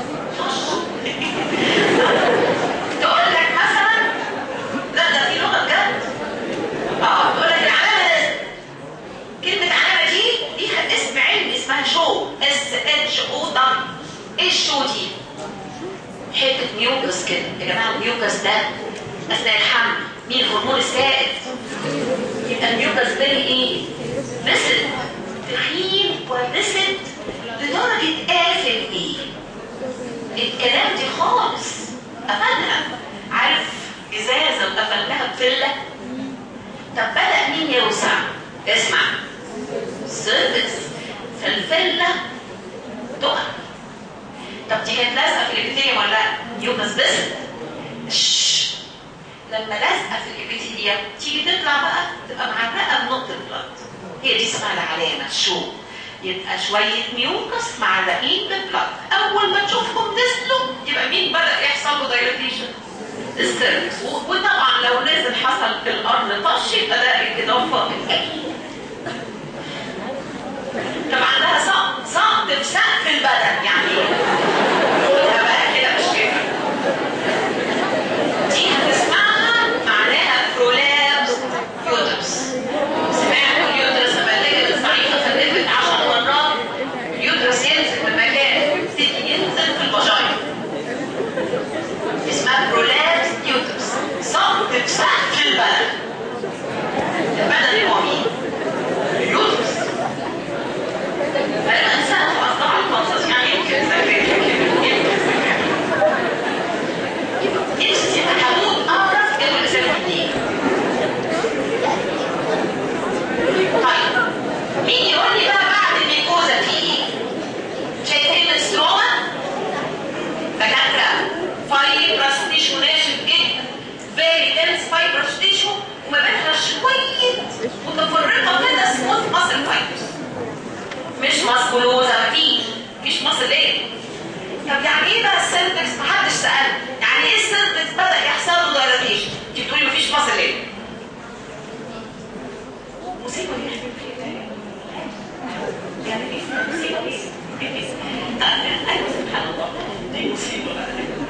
تقول لك مثلا لا ده في لغة بجد. اه تقول لك العلامة كلمة علامة دي ليها اسم علمي اسمها شو، اس اتش او دبليو. ايه الشو دي؟ حتة ميوكس كده يا جماعة. الميوكس ده أثناء الحمل مين الهرمون السائد؟ يبقى الميوكس ده ايه؟ نسد تخين ونسد لدرجة قافل ايه؟ الكلام دي خالص قفلها. عارف ازازة وقفلناها بفلة؟ طب بدأ مين يوسع؟ اسمع سيرفكس، فالفلة تقع. طب دي كانت لازقة في الابيثيليوم ولا لا؟ ميوكس بس لما لازقه في الابيثيليوم تيجي تطلع بقى تبقى معلقه بنقطه بلاد. هي دي اسمها العلامه شو. يبقى شويه ميوكس معلقين ببلاد، اول ما تشوفهم نزلوا يبقى مين بدا يحصل له دايلاتيشن؟ السيرفكس. وطبعا لو نزل حصل في الارض طش يبقى ده اضافه اكيد. طبعا ده سقط سقط في سقف البدن. يعني قولها بقى كده مش كده. دي هتسمعها معناها برولابس يوترس. سمعتوا اليوترس لما الليجن الضعيفه خلفت عشر مرات اليوترس ينزل من مكانه يبتدي ينزل في الفاجينا. اسمها برولابس يوترس. سقط في سقف البدن. البدن هو مين؟ اليوترس. فلما انسان توقع القصص يعني يمكن زي نفسي هموت اعرف جدول الاسئله دي. طيب مين يقول لي بقى بعد الميكوزا في ايه؟ شايفين الستروما؟ دكاتره فايبرس تيشو ناشف جدا، فيري دنس فايبرس تيشو وما بينها شويه متفرقه كده سموث ماسل فايبرز. مش ماسكولوزا، مفيش مفيش ماسل ايه؟ طب يعني ايه بقى السيرفكس؟ محدش سأل. يعني ايه السيرفكس بدأ يحصل له دايلاتيشن؟ انت بتقولي مفيش ماسل ايه؟ مصيبة دي احنا فيها. يعني ايه مصيبة دي؟ ايوه سبحان الله دي مصيبة بقى.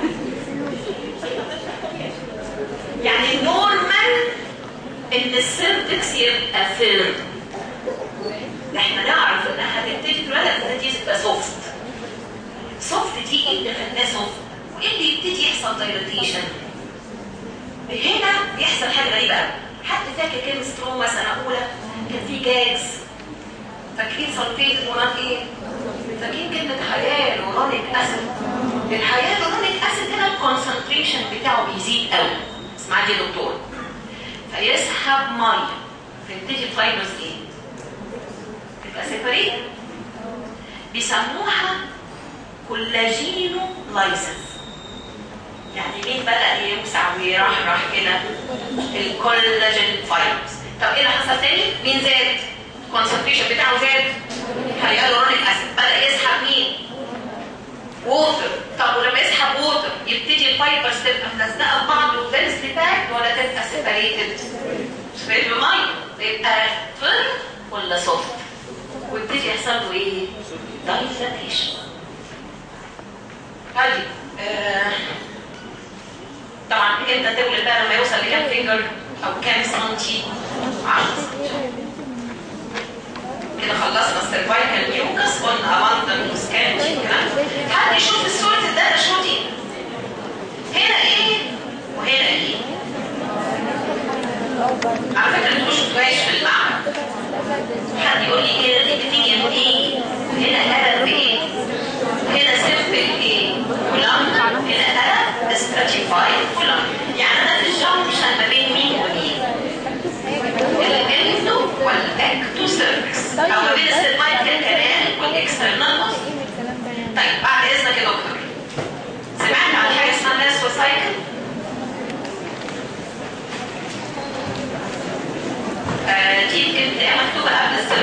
يعني النورمال ان السيرفكس يبقى فيرم. احنا نعرف انها هتبتدي تولد هتبتدي تبقى سوفت. سوفت دي ايه اللي خلاه سوفت؟ وايه اللي يبتدي يحصل دايلاتيشن؟ هنا بيحصل حاجه غريبه قوي. حد فاكر كلمه ستروما سنه اولى؟ كان في جاز. فاكرين سلفيت المونات ايه؟ فاكرين كلمه هيالورونيك اسيد. الهيالورونيك اسيد هنا الكونسنتريشن بتاعه بيزيد قوي. اسمعي دي يا دكتور. فيسحب ميه فيبتدي الفايبرز ايه؟ تبقى سيبريت. بيسموها كولاجينو لايسنس. يعني مين بدأ يوسع ويرحرح كده؟ الكولاجين فايبرز. طب ايه اللي حصل تاني؟ مين زاد؟ الكونسنتريشن بتاعه زاد. هيالورونيك اسيد بدأ يسحب مين؟ ووتر. طب ولما يسحب ووتر يبتدي الفايبرز تبقى ملزقه ببعض وفيرستلي باكد ولا تبقى سيبريتد؟ سيبريتد بميه. يبقى فيرم ولا سوفت؟ ويبتدي يحصل له ايه؟ دايلاتيشن. هذه آه طبعا امتى تولد بقى؟ لما يوصل لكام فينجر او كام سنتي؟ عشرة سنتي. كده خلصنا السيرفايكال ميوكس، قلنا اباندن وسكانت كده. حد يشوف الصورة الداتا شو دي؟ هنا ايه وهنا ايه؟ على فكرة انتوا مش شفتوهاش في المعمل. حد يقول لي كده دي بتيجي من ايه؟ هنا قلب ايه؟ هنا سيمبل ايه؟ ولام. هنا قلب استراتيفايد ولام. يعني انا في الجنكشن ما بين مين ومين؟ الاندو والاكتو سيرفكس، او ما بين السيرفايكال كانال والاكسترنال ماسل. طيب بعد اذنك يا دكتور، سمعت عن حاجه اسمها ناسو سايكل؟ آه دي يمكن تلاقيها مكتوبه قبل السنه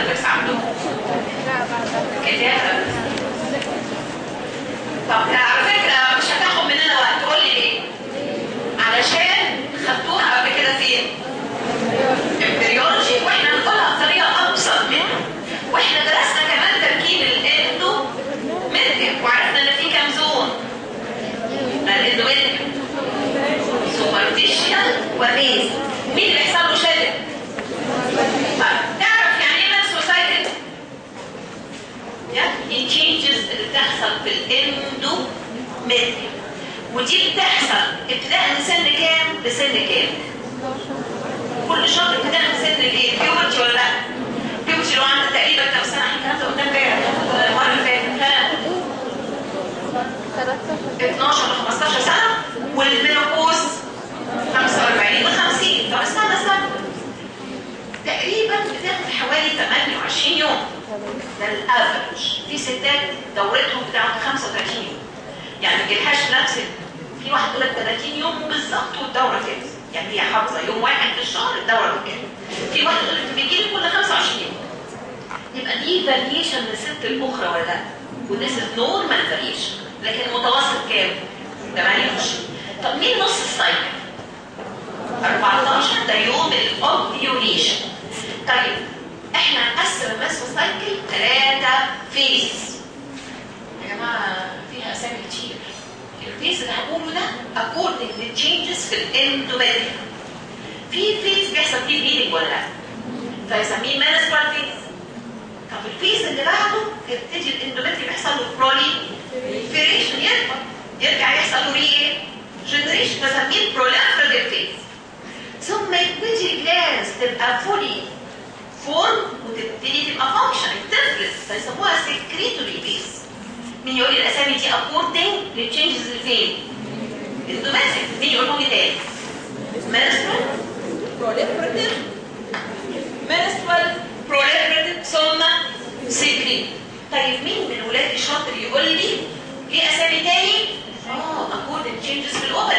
اتناشر ل خمستاشر سنه، والمينوبوز خمسة وأربعين ل خمسين. طب استنى استنى، تقريبا بتاخد حوالي ثمانية وعشرين يوم، ده الافرج. في ستات دورتهم بتاعت خمسة وثلاثين يوم، يعني ما تجيلهاش نفس. في واحد يقول لك ثلاثين يوم بالظبط والدوره كده، يعني هي حافظه يوم واحد في الشهر الدوره كده. في واحد يقول لك بيجي لي كل خمسة وعشرين يوم. يبقى دي فاريشن من الست الاخرى ولا لا؟ وده نورمال فاريشن، لكن المتوسط كام؟ ثمانية وعشرين. طب مين نص السايكل؟ أربعتاشر، ده يوم الاوفيوليشن. طيب احنا هنقسم المنسترال سايكل ثلاثه فيز. يا جماعه فيها اسامي كتير. الفيز اللي هقوله ده according to changes في الاندوميتريوم. في فيز بيحصل فيه بليدنج ولا لا؟ فيسميه menstrual فيز. طب الفيز اللي بعده يبتدي الاندوميتريوم يحصل له proliferation، يرجع يرجع يحصل له ري جنريشن، فسميه proliferative فيز. ثم يبتدي الجلاندز تبقى فولي فورم وتبتدي تبقى فانكشن تفرز، فيسموها سكريتوري فيز. مين يقول لي الاسامي دي according للتشينجز اللي فين؟ الاندوميتريوم. مين يقول لهم تاني؟ menstrual proliferative menstrual proliferative ثم سكريت. طيب مين من ولادي شاطر يقول لي ليه اسامي تاني؟ اه according changes في الاوفر.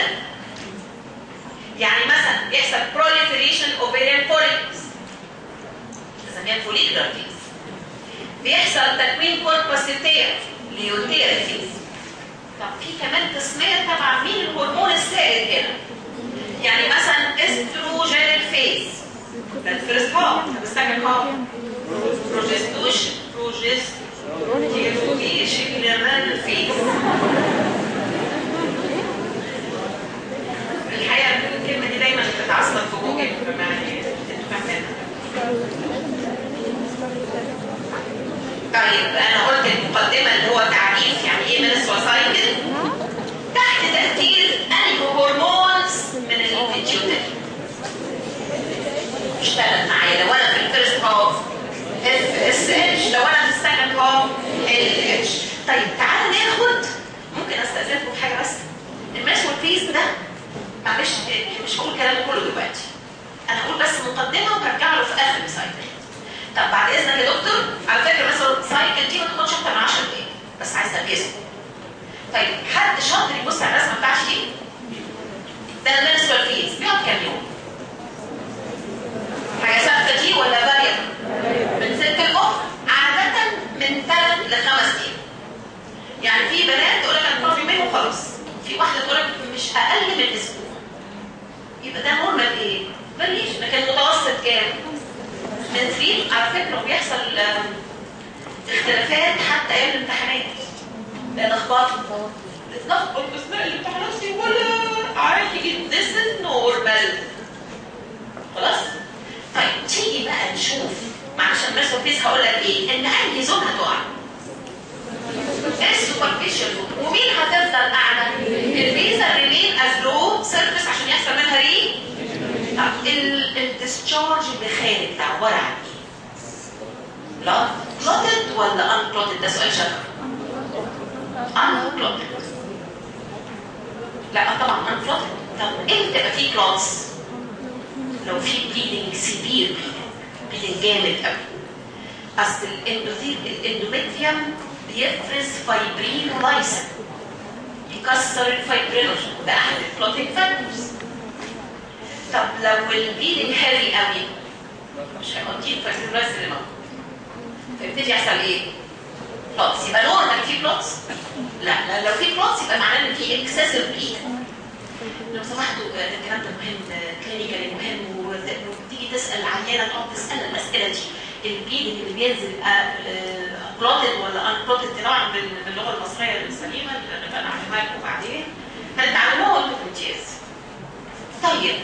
يعني مثلا يحصل proliferation ovarian follicles بنسميها follicular phase. بيحصل تكوين corpus luteum luteal phase. طب في كمان تسميه تبع مين الهرمون السائد هنا؟ يعني مثلا استروجين فيز، ده الفيرست هاف. طب السكند هاف بروجستوشن بروجستيشن ليرال فيز. الحقيقه الكلمه دي دايما بتتعصب في جوجل، يعني انتوا فاهمينها. طيب انا قلت المقدمه اللي هو تعريف يعني ايه منسترال سايكل. تحت تاثير انهي هرمونز من البيتيوتري اشتغل معايا؟ لو انا في الفيرست هاف اف اس اتش، لو انا في السكند هاف ال اتش. طيب تعالى ناخد، ممكن استاذنكم في حاجه بس. المنسترال فيز ده معلش مش هقول كلامي كله دلوقتي، انا هقول بس مقدمه وهرجع له في اخر السايكل. طب بعد اذنك يا دكتور، على فكره مثلا السايكل دي ما تاخدش اكتر من عشر دقايق بس، عايز تركزوا. طيب حد شاطر يبص على الرسمه بتاعتي دي؟ ده المنسترال فيز بيقعد كام يوم؟ حاجه ثابته دي ولا فاريبل؟ من ست لاخر، عاده من ثلاث لخمس ايام. يعني في بنات تقول لك انا فاضي يومين وخلاص، في واحده تقول لك مش اقل من اسبوع. يبقى ده نورمال ايه؟ فاريشن. لكن المتوسط كام؟ من ثلاثة. على فكره بيحصل اختلافات حتى ايام الامتحانات، لان اخبار بتلخبط اثناء الامتحانات دي ولا عادي جدا. This is normal. خلاص؟ طيب تيجي بقى نشوف، معلش المنسترال فيز هقول لك ايه؟ ان انهي زون هتقع؟ السوبرفيشال زون. ومين هتفضل قاعده؟ الفيزا ريمين از لو سيرفيس عشان يحصل منها ري. طب الديسشارج اللي خارج ده عباره عن ايه؟ بلاد كلوتد ولا ان كلوتد؟ ده سؤال شكل. ان كلوتد. لا طبعا ان كلوتد. طب امتى تبقى في كلوتس؟ لو في بليدنج سيفير، بليدنج جامد قوي. اصل الاندوميتريوم بيفرز فايبرينولايسين يكسر الفايبرينوجين، ده احد الكلوتينج فاكتورز. طب لو البليدنج هيفي قوي مش هيقضي الفايبرينولايسين اللي موجود، فيبتدي يحصل ايه؟ كلوتس. يبقى نورمال في كلوتس؟ لا لا، لو في كلوتس يبقى معناه ان في اكسسيف بليدنج. لو سمحتوا الكلام ده مهم، كلينيكالي مهم، وتيجي تسال عيانه تقعد تسال الاسئله دي. البليدنج اللي بينزل يبقى كلوتد ولا ان كلوتد؟ طبعا باللغه المصريه السليمه اللي انا هعلمها لكم بعدين، هنتعلموها وانتم في امتياز. طيب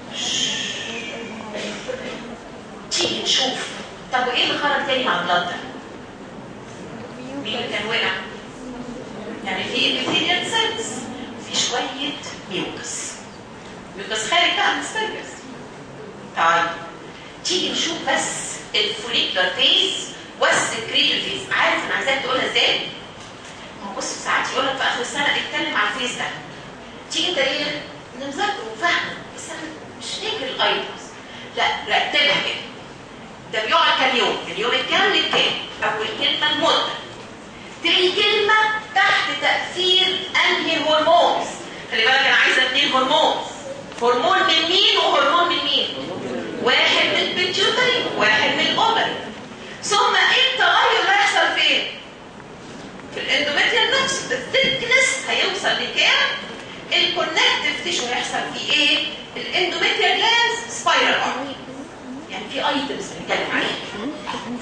تيجي نشوف، طب وايه اللي خرج تاني مع البلاد ده؟ مين اللي كان وقع؟ يعني في ابيثيليال سيلز، في شويه ميوكس ميوكس خارج بقى من السيرفس. طيب تيجي نشوف بس الفوليكولار فيز والسكريتوري فيز. عارف انا عايزاك تقولها ازاي؟ ما بص ساعات يقول لك في اخر السنه اتكلم عن الفيس ده، تيجي انت ايه نمذاكره وفاهمه بس انا مش فاكر الايتمز، لا رتبها كده. ده بيقعد كام يوم؟ اليوم الكام للكام؟ اول كلمه المده، تاني كلمه تحت تاثير انهي هرمونز. خلي بالك انا عايزه اثنين هرمونز، هرمون من مين وهرمون من مين؟ واحد من البيتيوتري واحد من الاوفري. ثم ايه التغير اللي هيحصل فين؟ في الاندوميتريال نفسه، الثيكنس هيوصل لكام؟ الكونكتيف تيشو هيحصل فيه ايه؟ الاندوميتريال جلاندز سبايرال ارك. يعني في ايتمز بنتكلم عليها.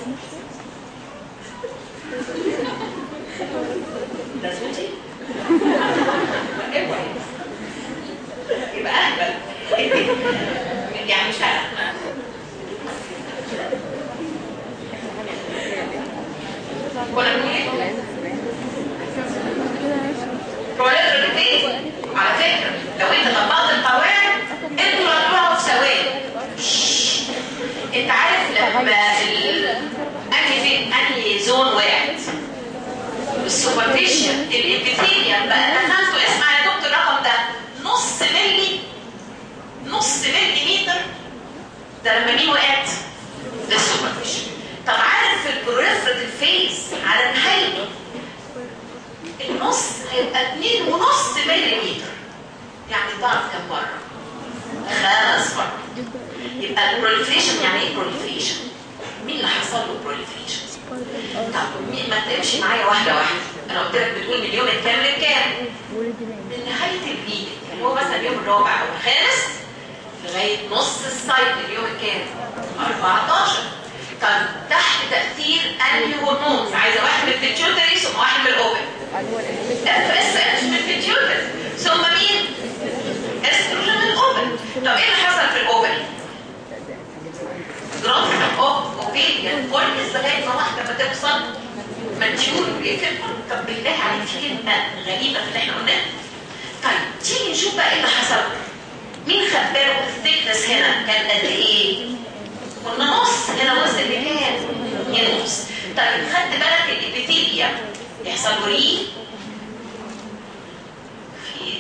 ده صوتي؟ يبقى اهبل يعني مش عارف. كنا بنقول ايه؟ قواعد الريتين على فكره لو انت طبقت القواعد انتوا هتطلعوا في ثواني. انت عارف لما انهي فين انهي زون وقعت السوبرفيشن الابيثيليوم بقى دخلته. اسمع يا دكتور الرقم ده نص ملي، نص ملي متر. ده لما مين وقعت؟ ده السوبرفيشن. طب عارف البريفرال فيس على نهايته النص هيبقى اتنين ونص ملي متر، يعني ضعف كم مره؟ خمس مرات. يبقى البروليفريشن يعني ايه بروليفريشن؟ مين اللي حصل له بروليفريشن؟ طب ما تمشي معايا واحده واحده. انا قلت لك بتقول من اليوم الكام للكام؟ من نهايه البيت اللي هو مثلا اليوم الرابع او الخامس لغايه نص السايكل اليوم الكام؟ أربعتاشر. طب تحت تاثير انهي هرمونز؟ عايزه واحد من البيتيوتري ثم واحد من الاوفري. لا لسه مش من البيتيوتري ثم مين؟ استروجين من الاوفري. طب ايه اللي حصل في الاوفري؟ جراف اوف اوفيريان كورنيس لغايه ما واحده ما توصل ماتيور بيقفل. طب بالله عليك في كلمه غريبه في اللي احنا قلناه. طيب تيجي نشوف بقى ايه اللي حصل. مين خد باله الثيكنس هنا كان قد ايه؟ قلنا نص، هنا وصل لكام؟ اتنين ونص. طيب خدت بالك الابيثيليوم يحصل له ري في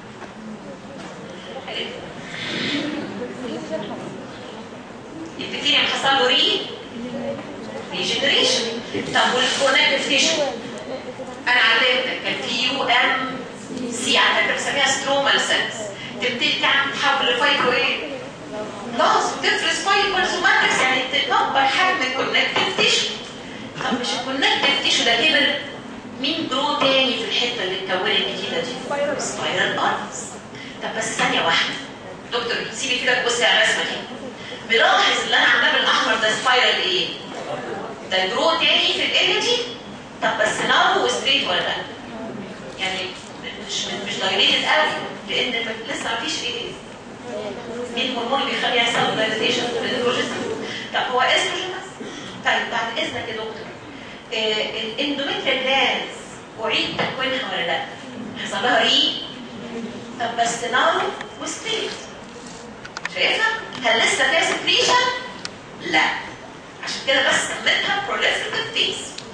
الابيثيليوم حصل له ري ريجنريشن. طب والكونكتيف تيشو انا علمتك كان في يو ام سي على فكره بنسميها سترومال سيلز، تبتدي تعمل تحول لفايبرو ايه؟ لازم تفرز فايبرز وماتريكس يعني تكبر حجم الكونكتيف تيشو. طب مش الكونكتيف تيشو ده كبر، مين جرو تاني في الحته اللي اتكونت الجديده دي؟ سبايرال ارتس. طب بس ثانيه واحده دكتور سيبي كده تبصي على الرسمه دي. ملاحظ اللي انا عاملاه بالاحمر ده سبايرال ايه؟ ده جرو تاني في الاريا دي. طب بس نارو وستريت ولا لا؟ يعني مش مش دايليتد قوي لان لسه ما فيش ايه. مين الهرمون اللي بيخلي يحصل دايليتيشن؟ البروجسترون. طب هو استروجين بس؟ طيب بعد اذنك يا دكتور آه الاندوميتريال جلاندز اعيد تكوينها ولا لا؟ حصل لها ري؟ طب بس نارو وستريت شايفها؟ هل لسه فيها سكريشن؟ لا. عشان كده بس سميتها بروليفريتيف فيس.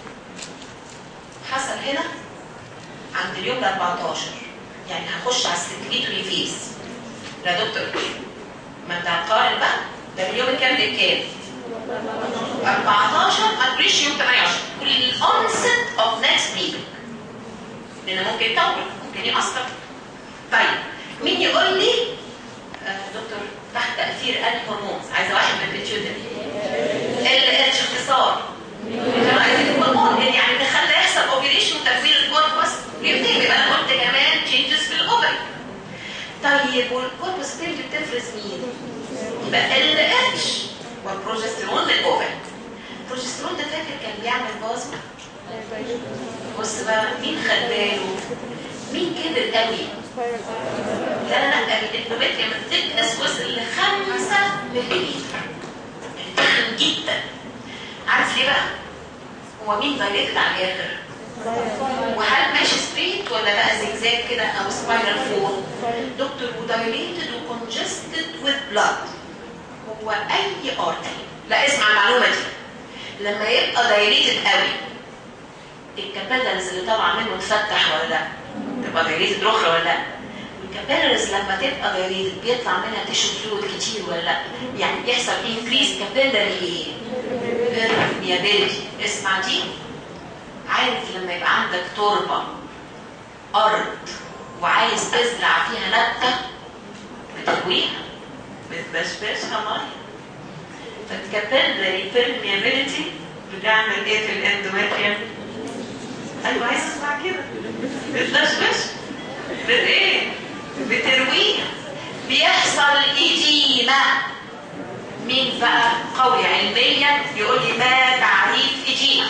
حصل هنا عند اليوم ال أربعتاشر، يعني هخش على السكريتوري فيس. لا دكتور ما انت هتقارن بقى ده اليوم الكام للكام؟ أربعتاشر هتريش يوم تمنية وعشرين الانست اوف نكست ويك، لان ممكن يطول ممكن يأثر. طيب مين يقول لي آه دكتور تحت تاثير انهي هرمونز؟ عايزه واحد من البيتيوتري ال اتش اختصار عايزين الهرمون يعني اللي خلى يحصل اوفيليشن وتكوين الكوربس ليوتيم. يبقى انا قلت كمان تشينجز في الاوفري. طيب والكوربس اللي بتفرز مين؟ يبقى ال اتش والبروجسترون للاوفري. البروجسترون ده فاكر كان بيعمل بازو؟ بص بقى مين خد باله؟ مين كبر قوي؟ لا لا لا الاندوميتريوم الثيكنس وصل ل خمسة مللي تخن جدا. عارف ليه بقى؟ هو مين دايليتد على الاخر؟ وهل ماشي ستريت ولا بقى زجزاج كده او سبايرال فور؟ دكتور ودايليتد وكونجستد وذ بلاد. هو اي ارتري، لا اسمع المعلومه دي، لما يبقى دايليتد قوي الكابيلاريز اللي طالعه منه تفتح ولا لا؟ تبقى دايريتد رخره ولا لا؟ الكابيلاريز لما تبقى دايريتد بيطلع منها تيشو فلويد كتير ولا لا؟ يعني بيحصل انكريز كابيلاري بيرميابيلتي. اسمع دي، عارف لما يبقى عندك تربه ارض وعايز تزرع فيها نبته بترويها بتبشبشها ميه، فالكابيلاري بيرميابيلتي بتعمل ايه في الاندوميتريوم؟ ايوه عايز اسمع كده. بتبشبش بت ايه؟ بترويها، بيحصل ايديما. مين بقى قوي علميا يقول لي ما تعريف ايديما؟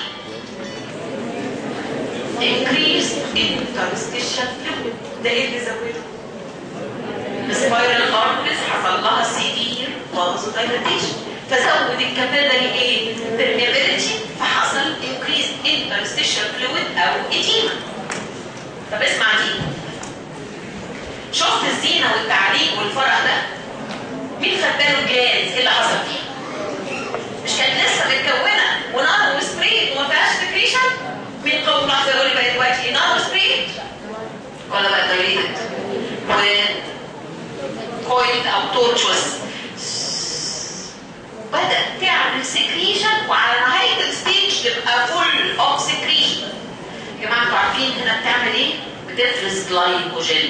increased interstitial fluid. ده ايه اللي زوده؟ السبايرال ارتريز حصل لها سيفير vasodilation فزود الكابيلاري ايه؟ permeability فحصل increased interstitial fluid او edema. طب اسمع دي، شفت الزينه والتعليق والفرح ده؟ مين خد باله الجلاز ايه اللي حصل فيها؟ مش كانت لسه متكونه ونار وسبريت وما فيهاش سكريشن؟ مين قوي لحظه يقول لي بقى دلوقتي نار وسبريت ولا بقى دايليتد وكويلد او تورتشوس؟ بدات تعمل سكريشن وعلى نهايه الستيج تبقى فول اوف سكريشن. يا جماعه انتوا عارفين هنا بتعمل ايه؟ بتفرز جلايكوجين.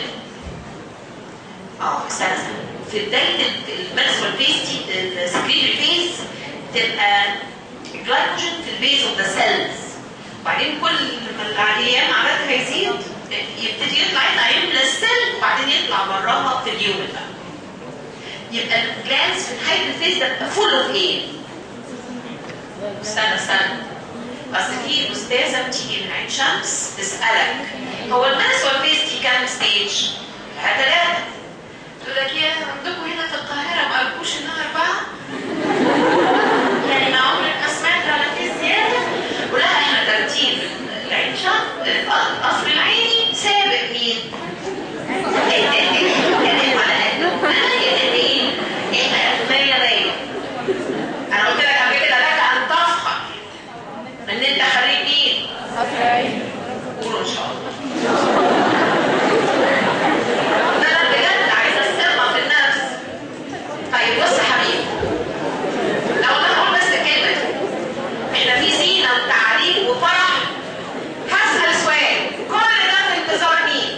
اه استنى في بدايه المنسوال فيز دي السكريتري فيز تبقى الجلايكوجين في البيز اوف ذا سيلز، وبعدين كل ما الايام عددها يزيد يبتدي يطلع يطلع يملى السيل وبعدين يطلع براها في اليوم بقى. يبقى الجلانس في نهايه الفيز ده بتبقى فول اوف ايه؟ استنى استنى بس في استاذه بتيجي من عين شمس تسالك هو المنسوال فيز دي كام ستيج؟ ثلاثه. تقول لك يا عندكم هنا في القاهره ما قالكوش انها اربعه؟ يعني ما عمرك ما سمعت على فيز زياده؟ ولا احنا ترتيب العين شمس القصر العيني سابق مين؟ ايه ايه ايه على قدهم انا ايه ايه ايه مية مية. انا قلت لك قبل كده لك ان تفخر ان انت خريج مين؟ قصر العيني. قولوا ان شاء الله. ده انا بجد عايزه الثقه في النفس. طيب بص يا حبيبي، لو انا هقول بس كلمه احنا في زينه وتعليق وفرح، هسال سؤال كل ده في انتظار مين؟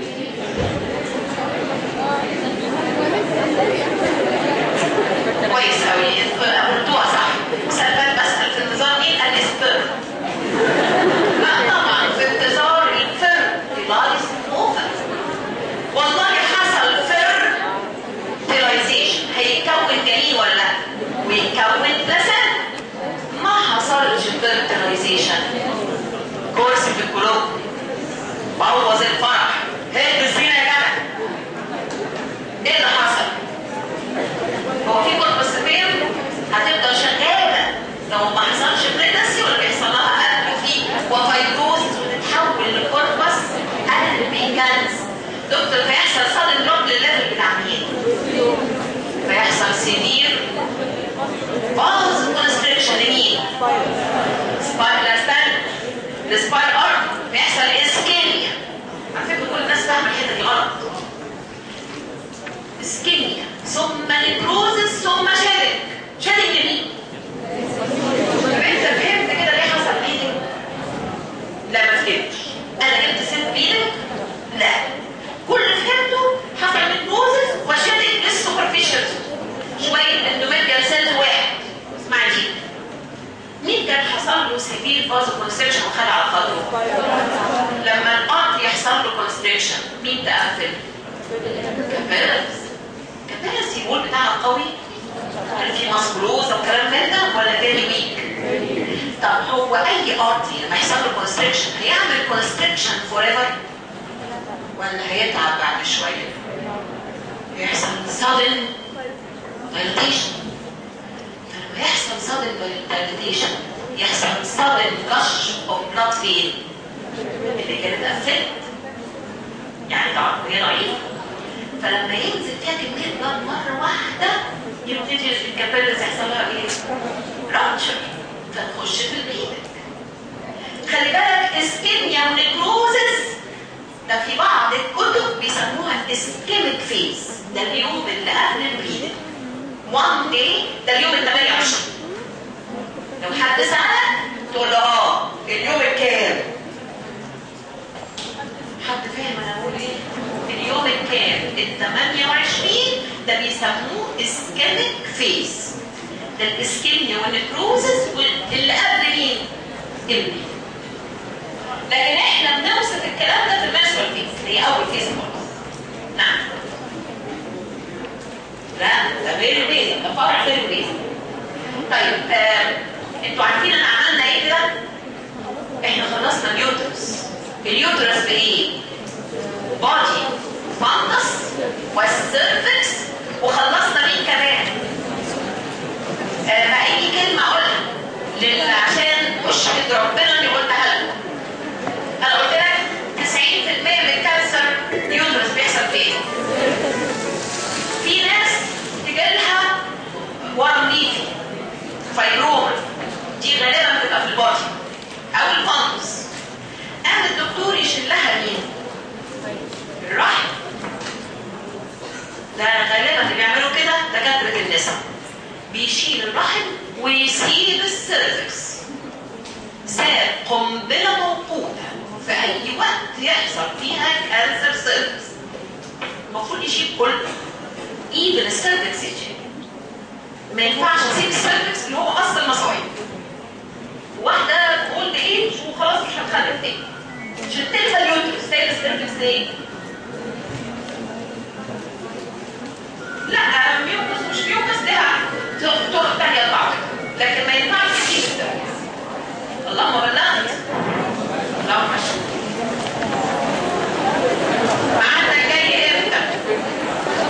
كويس قوي قلتوها صح. سألت بسأل في انتظار مين؟ الاسبرم. لا طبعا في انتظار الفيرتيلايز اوفر. والله حصل فيرتيلايزيشن هيتكون جنين ولا لا؟ ويتكون بلاسنتا. ما حصلش فيرتيلايزيشن كورس في القلوب بوظ الفرح. هي الزينه يا جدع. ايه اللي حصل؟ هو في كوربوسيتير هتفضل شغاله لو ما حصلش بريدنسي ولا بيحصل لها اتروفي وفايبروز وتتحول لكوربس البيكانز. دكتور فيحصل صدم دروب للليفل بتاع مين؟ فيحصل سيفير باز كونستريكشن لمين؟ سبايرال السباير ارت بيحصل اسكيميا. على فكره كل الناس فاهمه الحته دي غلط. اسكيميا ثم نيكروزس ثم شلل. شلل لمين؟ طب انت فهمت كده ليه حصل بيدنج؟ لا ما فهمتش. انا جبت ست بيدنج؟ لا. كل اللي فهمته حصل نيكروزس وشلل للسوبرفيشال شويه اندوميتريال سيلز واحد. اسمعي دي، مين كان حصل له سيفير فازو كونستريكشن وخد على خاطره؟ لما الارض يحصل له كونستريكشن مين تقفل؟ كابيلاريز. كابيلاريز الوول بتاعها قوي، هل في ماسكولوزا وكلام من ده ولا فيري ويك؟ طب هو اي ارضي لما يحصل له كونستريكشن هيعمل كونستريكشن فور ايفر ولا هيتعب بعد شويه؟ هيحصل sudden dilatation. فلما يحصل sudden dilatation يحصل sudden gush of blood فين؟ اللي كانت قفلت. يعني طبعا هي ضعيفه، فلما ينزل فيها كميه بلاد مره واحده يبتدي الكابيلاريز يحصل لها ايه؟ رابتشر فتخش في البيت. خلي بالك الاسكيميك فيز، ده اليوم اللي قبل البريد. وان داي ده اليوم ال ثمانية وعشرين. لو حد سألك تقول له اه اليوم الكام؟ حد فاهم انا بقول ايه؟ اليوم الكام؟ ال ثمانية وعشرين ده بيسموه اسكيميك فيز. ده الاسكيميا والنكروزس اللي قبل مين؟ البريد. لكن احنا بنوصف الكلام ده في المنسترال فيز، هي اول فيز خالص. نعم. لا ده فيري بيزك، ده فرع فيري بيزك. طيب آه، انتوا عارفين انا عملنا ايه كده؟ احنا خلصنا اليوترس. اليوترس بايه؟ بادي فانتس والسيرفكس، وخلصنا مين كمان؟ آه ما اي كلمه اقولها لل عشان وش عند ربنا اللي قلتها لكم. انا قلت لك تسعين في المية من الكانسر يوترس بيحصل فين؟ في ناس تجيلها ورم ليفي فايبروما، دي غالبا بتبقى في الباطن او الفانتس. قام الدكتور يشيل لها مين؟ الرحم. ده غالبا اللي بيعملوا كده دكاتره النساء، بيشيل الرحم ويسيب السيرفكس. ساب قنبله موقوته في اي وقت يحصل فيها كانسر سيرفكس، المفروض يشيل كله، ايفن السيرفكس يشيل. ما ينفعش تسيب السيرفكس اللي هو اصل المصايب. واحده اولد ايج وخلاص مش هتخلف تاني، شلت لها اليوترس، سايب السيرفكس ليه؟ لا